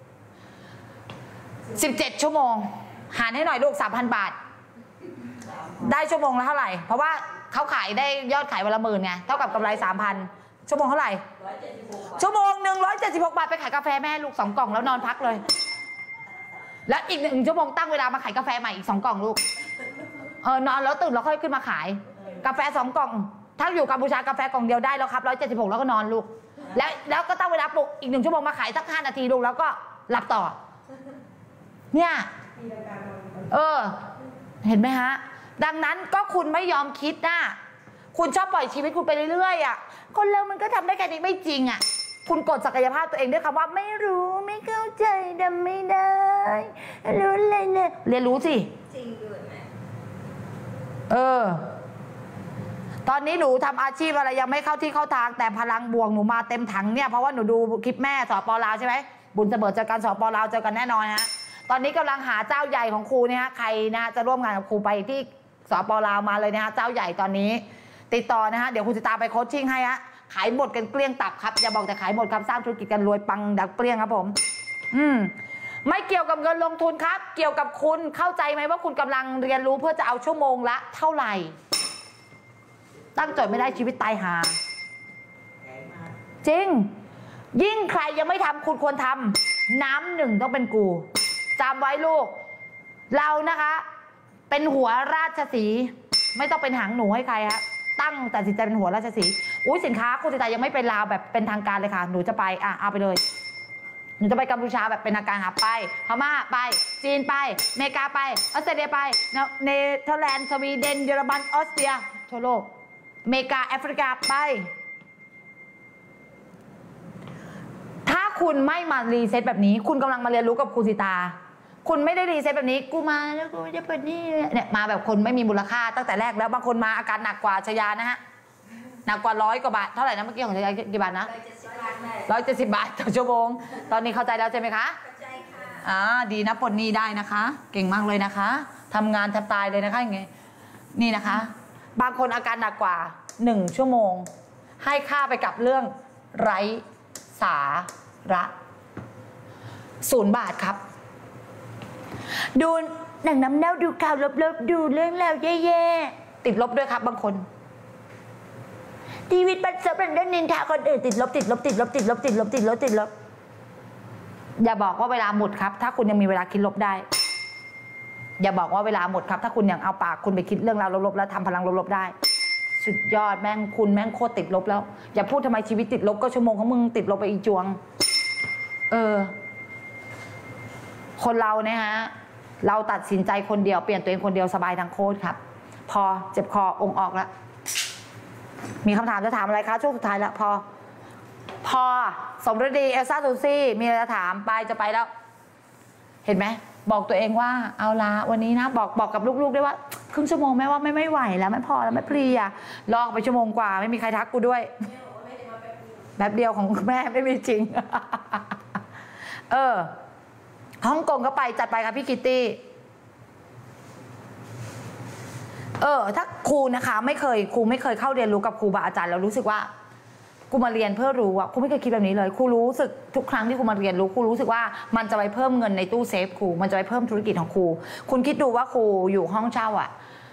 สิบเจ็ดชั่วโมงหารให้หน่อยลูกสามพันบาทได้ชั่วโมงละเท่าไหร่เพราะว่าเขาขายได้ยอดขายวันละหมื่นไงเท่ากับกำไรสามพันชั่วโมงเท่าไหร่ชั่วโมงหนึ่งร้อยเจ็ดสิบหกบาทไปขายกาแฟแม่ลูกสองกล่องแล้วนอนพักเลยแล้วอีกหนึ่งชั่วโมงตั้งเวลามาขายกาแฟใหม่อีกสองกล่องลูกเออนอนแล้วตื่นแล้วค่อยขึ้นมาขายกาแฟสองกล่องถ้าอยู่กัมพูชากาแฟกล่องเดียวได้แล้วครับร้อยเจ็ดสิบหกแล้วก็นอนลูกแล้วแล้วก็ตั้งเวลาปลุกอีกหนึ่งชั่วโมงมาขายสักห้านาทีลูกแล้วก็หลับต่อเนี่ยเออเห็นไหมฮะดังนั้นก็คุณไม่ยอมคิดนะคุณชอบปล่อยชีวิตคุณไปเรื่อยๆอ่ะคนเรามันก็ทำได้แค่นี้ไม่จริงอ่ะคุณกดศักยภาพตัวเองด้วยคำว่าไม่รู้ไม่เข้าใจทำไม่ได้รู้อะไรเนี่ยเรียนรู้สิจริงด้วยไหมเออตอนนี้หนูทำอาชีพอะไรยังไม่เข้าที่เข้าทางแต่พลังบวกหนูมาเต็มถังเนี่ยเพราะว่าหนูดูคลิปแม่สปลาวใช่ไหมบุญเสมอเจอกันสปลาวเจอกันแน่นอนฮะตอนนี้กำลังหาเจ้าใหญ่ของครูเนี่ยใครนะจะร่วมงานกับครูไปที่สปลาวมาเลยนะฮะเจ้าใหญ่ตอนนี้ติดต่อนะฮะเดี๋ยวครูจะตามไปโค้ชชิ่งให้ฮะขายหมดกันเกลี้ยงตับครับอย่าบอกแต่ขายหมดครับสร้างธุรกิจกันรวยปังดักเปรี้ยงครับผมอืมไม่เกี่ยวกับเงินลงทุนครับเกี่ยวกับคุณเข้าใจไหมว่าคุณกำลังเรียนรู้เพื่อจะเอาชั่วโมงละเท่าไหร่ตั้งโจทย์ไม่ได้ชีวิตตายหาจริงยิ่งใครยังไม่ทำคุณควรทำน้ำหนึ่งต้องเป็นกูจำไว้ลูกเรานะคะเป็นหัวราชสีห์ไม่ต้องเป็นหางหนูให้ใครครับตั้งแต่สินใจเป็นหัวราชสีห์อุ้ยสินค้าคุณแต่ยังไม่เป็นลาวแบบเป็นทางการเลยค่ะหนูจะไปอ่ะเอาไปเลยหนูจะไปกัมพูชาแบบเป็นทางการหาไปพม่าไปจีนไปอเมริกาไปออสเตรเลียไปเนเธอร์แลนด์สวีเดนเยอรมันออสเตรียทั่วโลกอเมริกาแอฟริกาไปถ้าคุณไม่มารีเซ็ตแบบนี้คุณกำลังมาเรียนรู้กับครูสิตาคุณไม่ได้รีเซ็ตแบบนี้กูมาแล้วกูจะเป็นนี่เนี่ยมาแบบคนไม่มีมูลค่าตั้งแต่แรกแล้วบางคนมาอาการหนักกว่าชยานะฮะหนักกว่าร้อยกว่าบาทเท่าไหร่นะเมื่อกี้ของชยากี่บาทนะร้อยเจ็ดสิบบาทต่อชั่วโมงตอนนี้เข้าใจแล้วใช่ไหมคะเข้าใจค่ะอ่าดีนะปลดหนี้ได้นะคะ เก่งมากเลยนะคะทำงานแทบตายเลยนะคะอย่างเงี้ยนี่นะคะบางคนอาการหนักกว่าหนึ่งชั่วโมงให้ค่าไปกับเรื่องไร้สาระศูนย์บาทครับดูหนังน้ำเน่าดูข่าวลบๆดูเรื่องราวแย่ๆติดลบด้วยครับบางคนชีวิตบัดซบเป็นเรื่องนินทาคนอื่นติดลบติดลบติดลบติดลบติดลบติดลบติดลบอย่าบอกว่าเวลาหมดครับถ้าคุณยังมีเวลาคิดลบได้อย่าบอกว่าเวลาหมดครับถ้าคุณยังเอาปากคุณไปคิดเรื่องราวลบๆแล้วทำพลังลบๆได้สุดยอดแม่งคุณแม่งโคตรติดลบแล้วอย่าพูดทำไมชีวิตติดลบก็ชั่วโมงของมึงติดลบไปอีจวงเออคนเราเนี่ยฮะเราตัดสินใจคนเดียวเปลี่ยนตัวเองคนเดียวสบายทั้งโคตรครับพอเจ็บคอองค์ออกแล้วมีคำถามจะถามอะไรคะช่วงสุดท้ายแล้วพอพอสมฤดีเอลซ่าซูซี่มีอะไรจะถามไปจะไปแล้วเห็นไหมบอกตัวเองว่าเอาละวันนี้นะบอกบอกกับลูกๆด้วยว่าครึ่งชั่วโมงแม่ว่าไม่ไม่ไหวแล้วไม่พอแล้วไม่เพลียลอกไปชั่วโมงกว่าไม่มีใครทักกูด้วยแบบเดียวของแม่ไม่มีจริงเออฮ่องกงก็ไปจัดไปครับพี่คิตตี้เออถ้าครูนะคะไม่เคยครูไม่เคยเข้าเรียนรู้กับครูบาอาจารย์แล้วรู้สึกว่าครูมาเรียนเพื่อรู้อะครูไม่เคยคิดแบบนี้เลยครูรู้สึกทุกครั้งที่ครูมาเรียนรู้ครูรู้สึกว่ามันจะไปเพิ่มเงินในตู้เซฟครูมันจะไปเพิ่มธุรกิจของครูคุณคิดดูว่าครูอยู่ห้องเช่าอะ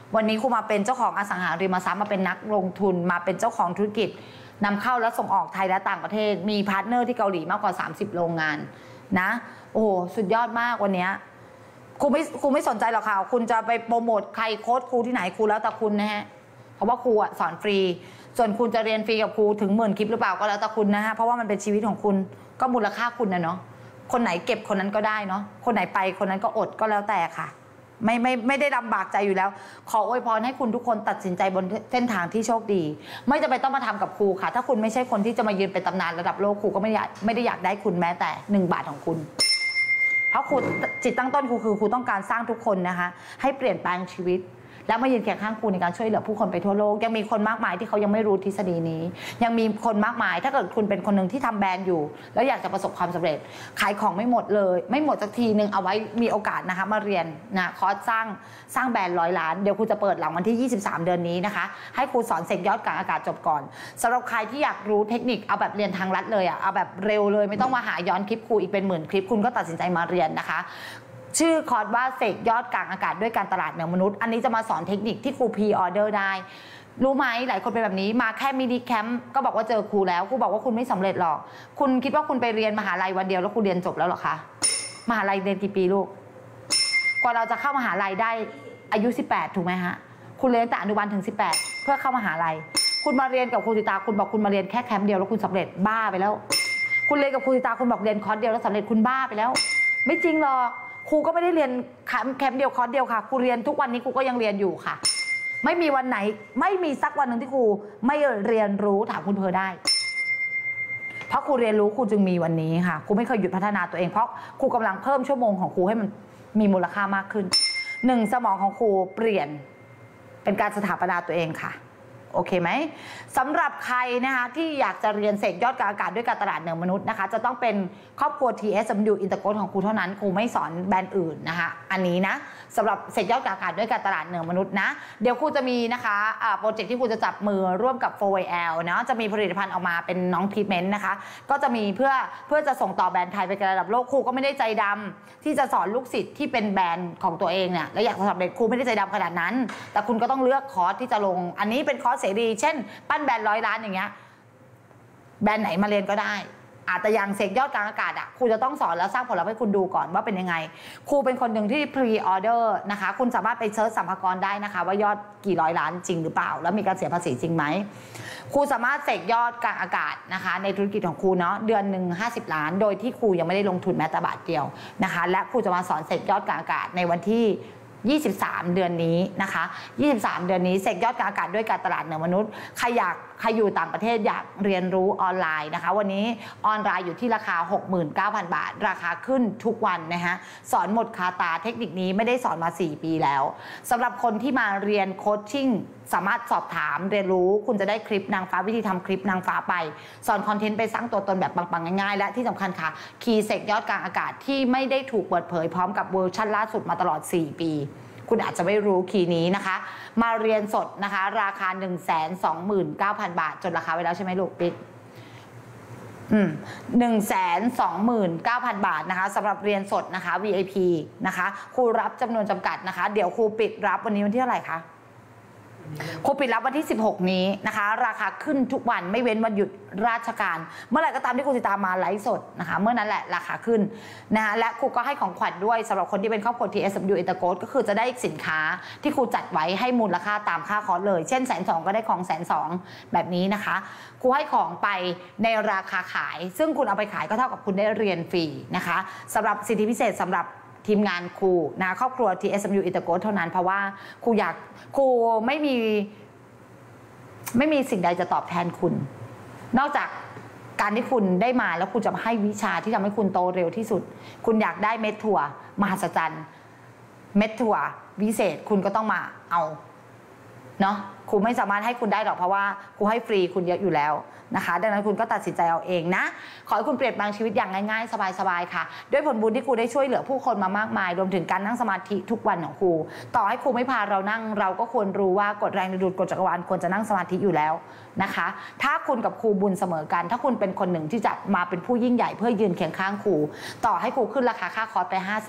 วันนี้ครูมาเป็นเจ้าของอสังหาริมทรัพย์มาเป็นนักลงทุนมาเป็นเจ้าของธุรกิจนำเข้าและส่งออกไทยและต่างประเทศมีพาร์ทเนอร์ที่เกาหลีมากกว่าสามสิบโรงงานนะโอ้โหสุดยอดมากวันนี้ครูไม่ครูไม่สนใจหรอกค่ะคุณจะไปโปรโมทใครโค้ชครูที่ไหนครูแล้วแต่คุณนะฮะเพราะว่าครูสอนฟรีส่วนคุณจะเรียนฟรีกับครูถึงหมื่นคลิปหรือเปล่าก็แล้วแต่คุณนะฮะเพราะว่ามันเป็นชีวิตของคุณก็มูลค่าคุณนะเนาะคนไหนเก็บคนนั้นก็ได้เนาะคนไหนไปคนนั้นก็อดก็แล้วแต่ค่ะไม่ไม่ไม่ได้ลำบากใจอยู่แล้วขออวยพรให้คุณทุกคนตัดสินใจบนเส้นทางที่โชคดีไม่จำเป็นต้องมาทำกับครูค่ะถ้าคุณไม่ใช่คนที่จะมายืนเป็นตำนานระดับโลกครูก็ไม่อยากไม่ได้อยากได้คุณแม้แต่หนึ่งบาทของคุณเพราะครูจิตตั้งต้นครูคือครูต้องการสร้างทุกคนนะคะให้เปลี่ยนแปลงชีวิตแล้วมายืนเคียงข้างครูในการช่วยเหลือผู้คนไปทั่วโลกยังมีคนมากมายที่เขายังไม่รู้ทฤษฎีนี้ยังมีคนมากมายถ้าเกิดคุณเป็นคนหนึ่งที่ทำแบรนด์อยู่แล้วอยากจะประสบความสำเร็จขายของไม่หมดเลยไม่หมดสักทีนึงเอาไว้มีโอกาสนะคะมาเรียนนะคอร์สสร้างสร้างแบรนด์ร้อยล้านเดี๋ยวครูจะเปิดหลังวันที่ยี่สิบสามเดือนนี้นะคะให้ครูสอนเสกยอดกลางอากาศจบก่อนสำหรับใครที่อยากรู้เทคนิคเอาแบบเรียนทางลัดเลยอ่ะเอาแบบเร็วเลยไม่ต้องมาหาย้อนคลิปครูอีกเป็นหมื่นคลิปคุณก็ตัดสินใจมาเรียนนะคะชื่อคอร์สว่าเสกยอดกลางอากาศด้วยการตลาดเหนือมนุษย์อันนี้จะมาสอนเทคนิคที่ครูพรีออเดอร์ได้รู้ไหมหลายคนเป็นแบบนี้มาแค่มินิแคมป์ก็บอกว่าเจอครูแล้วครูบอกว่าคุณไม่สำเร็จหรอกคุณคิดว่าคุณไปเรียนมหาลัยวันเดียวแล้วคุณเรียนจบแล้วหรอคะมหาลัยเรียนกี่ปีลูกกว่าเราจะเข้ามหาลัยได้อายุสิบแปดถูกไหมฮะคุณเรียนแต่อนุบาลถึงสิบแปดเพื่อเข้ามหาลัยคุณมาเรียนกับครูสิตาคุณบอกคุณมาเรียนแค่แคมป์เดียวแล้วคุณสำเร็จบ้าไปแล้วคุณเรียนกับครูสิตาคุณบอกเรียนคอร์สเดียวแล้วสำเร็จคุณบ้าไปแล้วไม่จริงหรอกครูก็ไม่ได้เรียนแคมป์เดียวคอร์สเดียวค่ะครูเรียนทุกวันนี้ครูก็ยังเรียนอยู่ค่ะไม่มีวันไหนไม่มีสักวันหนึ่งที่ครูไม่เรียนรู้ถามคุณเพอได้เพราะครูเรียนรู้ครูจึงมีวันนี้ค่ะครูไม่เคยหยุดพัฒนาตัวเองเพราะครูกำลังเพิ่มชั่วโมงของครูให้มันมีมูลค่ามากขึ้นหนึ่งสมองของครูเปลี่ยนเป็นการสถาปนาตัวเองค่ะโอเคไหมสำหรับใครนะคะที่อยากจะเรียนเสกยอดกลางอากาศด้วยการตลาดเหนือมนุษย์นะคะจะต้องเป็นครอบครัว ที เอส ดับเบิลยู อินเตอร์โค้ชของครูเท่านั้นครูไม่สอนแบรนด์อื่นนะคะอันนี้นะสำหรับเสกยอดกลางอากาศด้วยการตลาดเหนือมนุษย์นะเดี๋ยวครูจะมีนะคะโปรเจกต์ที่ครูจะจับมือร่วมกับ โฟร์ แอล เนาะจะมีผลิตภัณฑ์ออกมาเป็นน้องทรีทเมนต์นะคะก็จะมีเพื่อเพื่อจะส่งต่อแบรนด์ไทยไประดับโลกครูก็ไม่ได้ใจดำที่จะสอนลูกศิษย์ที่เป็นแบรนด์ของตัวเองเนี่ยแล้วอยากจะสำเร็จครูไม่ได้ใจดำขนาดนั้นแต่คุณก็ต้องเลือกคอร์สที่จะลงอันนี้เป็นคอร์สเสรีเช่นปั้นแบรนด์ร้อยล้านอย่างเงี้ยแบรนด์ไหนมาเรียนก็ได้อาจจะยังเสกยอดกลางอากาศอ่ะครูจะต้องสอนแล้วสร้างผลลัพธ์ให้คุณดูก่อนว่าเป็นยังไงครูเป็นคนหนึ่งที่พรีออเดอร์นะคะคุณสามารถไปเซิร์ชสัมภาระได้นะคะว่ายอดกี่ร้อยล้านจริงหรือเปล่าแล้วมีการเสียภาษีจริงไหมครูสามารถเสกยอดกลางอากาศนะคะในธุรกิจของครูเนาะเดือนหนึ่งห้าสิบล้านโดยที่ครูยังไม่ได้ลงทุนแม้แต่บาทเดียวนะคะและครูจะมาสอนเสกยอดกลางอากาศในวันที่ยี่สิบสามเดือนนี้นะคะยี่สิบสามเดือนนี้เสกยอดกลางอากาศด้วยการตลาดเหนือมนุษย์ใครอยากใครอยู่ต่างประเทศอยากเรียนรู้ออนไลน์นะคะวันนี้ออนไลน์อยู่ที่ราคา หกหมื่นเก้าพัน บาทราคาขึ้นทุกวันนะคะสอนหมดคาตาเทคนิคนี้ไม่ได้สอนมาสี่ปีแล้วสำหรับคนที่มาเรียนโคชชิ่งสามารถสอบถามเรียนรู้คุณจะได้คลิปนางฟ้าวิธีทำคลิปนางฟ้าไปสอนคอนเทนต์ไปสร้างตัวตนแบบปังๆง่ายๆและที่สำคัญค่ะคีย์เสกยอดกลางอากาศที่ไม่ได้ถูกเปิดเผยพร้อมกับเวอร์ชันล่าสุดมาตลอดสี่ปีคุณอาจจะไม่รู้คีย์นี้นะคะมาเรียนสดนะคะราคา หนึ่งแสนสองหมื่นเก้าพัน บาทจดราคาไว้แล้วใช่ไหมลูกปิ๊กอืม หนึ่งแสนสองหมื่นเก้าพัน บาทนะคะสำหรับเรียนสดนะคะ วี ไอ พี นะคะครูรับจำนวนจำกัดนะคะเดี๋ยวครูปิดรับวันนี้วันที่เท่าไหร่คะครูปิดรับวันที่สิบหกนี้นะคะราคาขึ้นทุกวันไม่เว้นวันหยุดราชการเมื่อไหร่ก็ตามที่ครูสิตามาไลฟ์สดนะคะเมื่อนั้นแหละราคาขึ้นนะคะและครูก็ให้ของขวัญด้วยสำหรับคนที่เป็นครอบครัว ที เอส ดับเบิลยู อินเตอร์โค้ชก็คือจะได้สินค้าที่ครูจัดไว้ให้มูลค่าตามค่าคอร์สเลยเช่นแสนสองก็ได้ของแสนสองแบบนี้นะคะครูให้ของไปในราคาขายซึ่งคุณเอาไปขายก็เท่ากับคุณได้เรียนฟรีนะคะสำหรับสิทธิพิเศษสำหรับทีมงานครูนะครอบครัว ที เอส ดับเบิลยู อินเตอร์โค้ชเท่านั้นเพราะว่าครูอยากครูไม่มีไม่มีสิ่งใดจะตอบแทนคุณนอกจากการที่คุณได้มาแล้วคุณจะมาให้วิชาที่ทำให้คุณโตเร็วที่สุดคุณอยากได้เม็ดถั่วมหัศจรรย์เม็ดถั่ววิเศษคุณก็ต้องมาเอาเนาะครูไม่สามารถให้คุณได้หรอกเพราะว่าครูให้ฟรีคุณเยอะอยู่แล้วนะคะดังนั้นคุณก็ตัดสินใจเอาเองนะขอให้คุณเปลี่ยนแปลงชีวิตอย่างง่ายๆสบายๆค่ะด้วยผลบุญที่ครูได้ช่วยเหลือผู้คนมามากมายรวมถึงการนั่งสมาธิทุกวันของครูต่อให้ครูไม่พาเรานั่งเราก็ควรรู้ว่ากฎแรงดึงดูดกฎจักรวาลควรจะนั่งสมาธิอยู่แล้วนะคะถ้าคุณกับครูบุญเสมอกันถ้าคุณเป็นคนหนึ่งที่จะมาเป็นผู้ยิ่งใหญ่เพื่อยืนเคียงข้างครูต่อให้ครูขึ้นราคาค่าคอร์สไปห้าแสน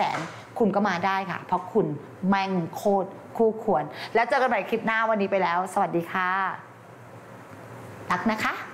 คุณก็มาได้ค่ะเพราะคุณแม่งโคตรคู่ควรแล้วเจอกันใหม่คลิปหน้าวันนี้ไปแล้วสวัสดีค่ะรักนะคะ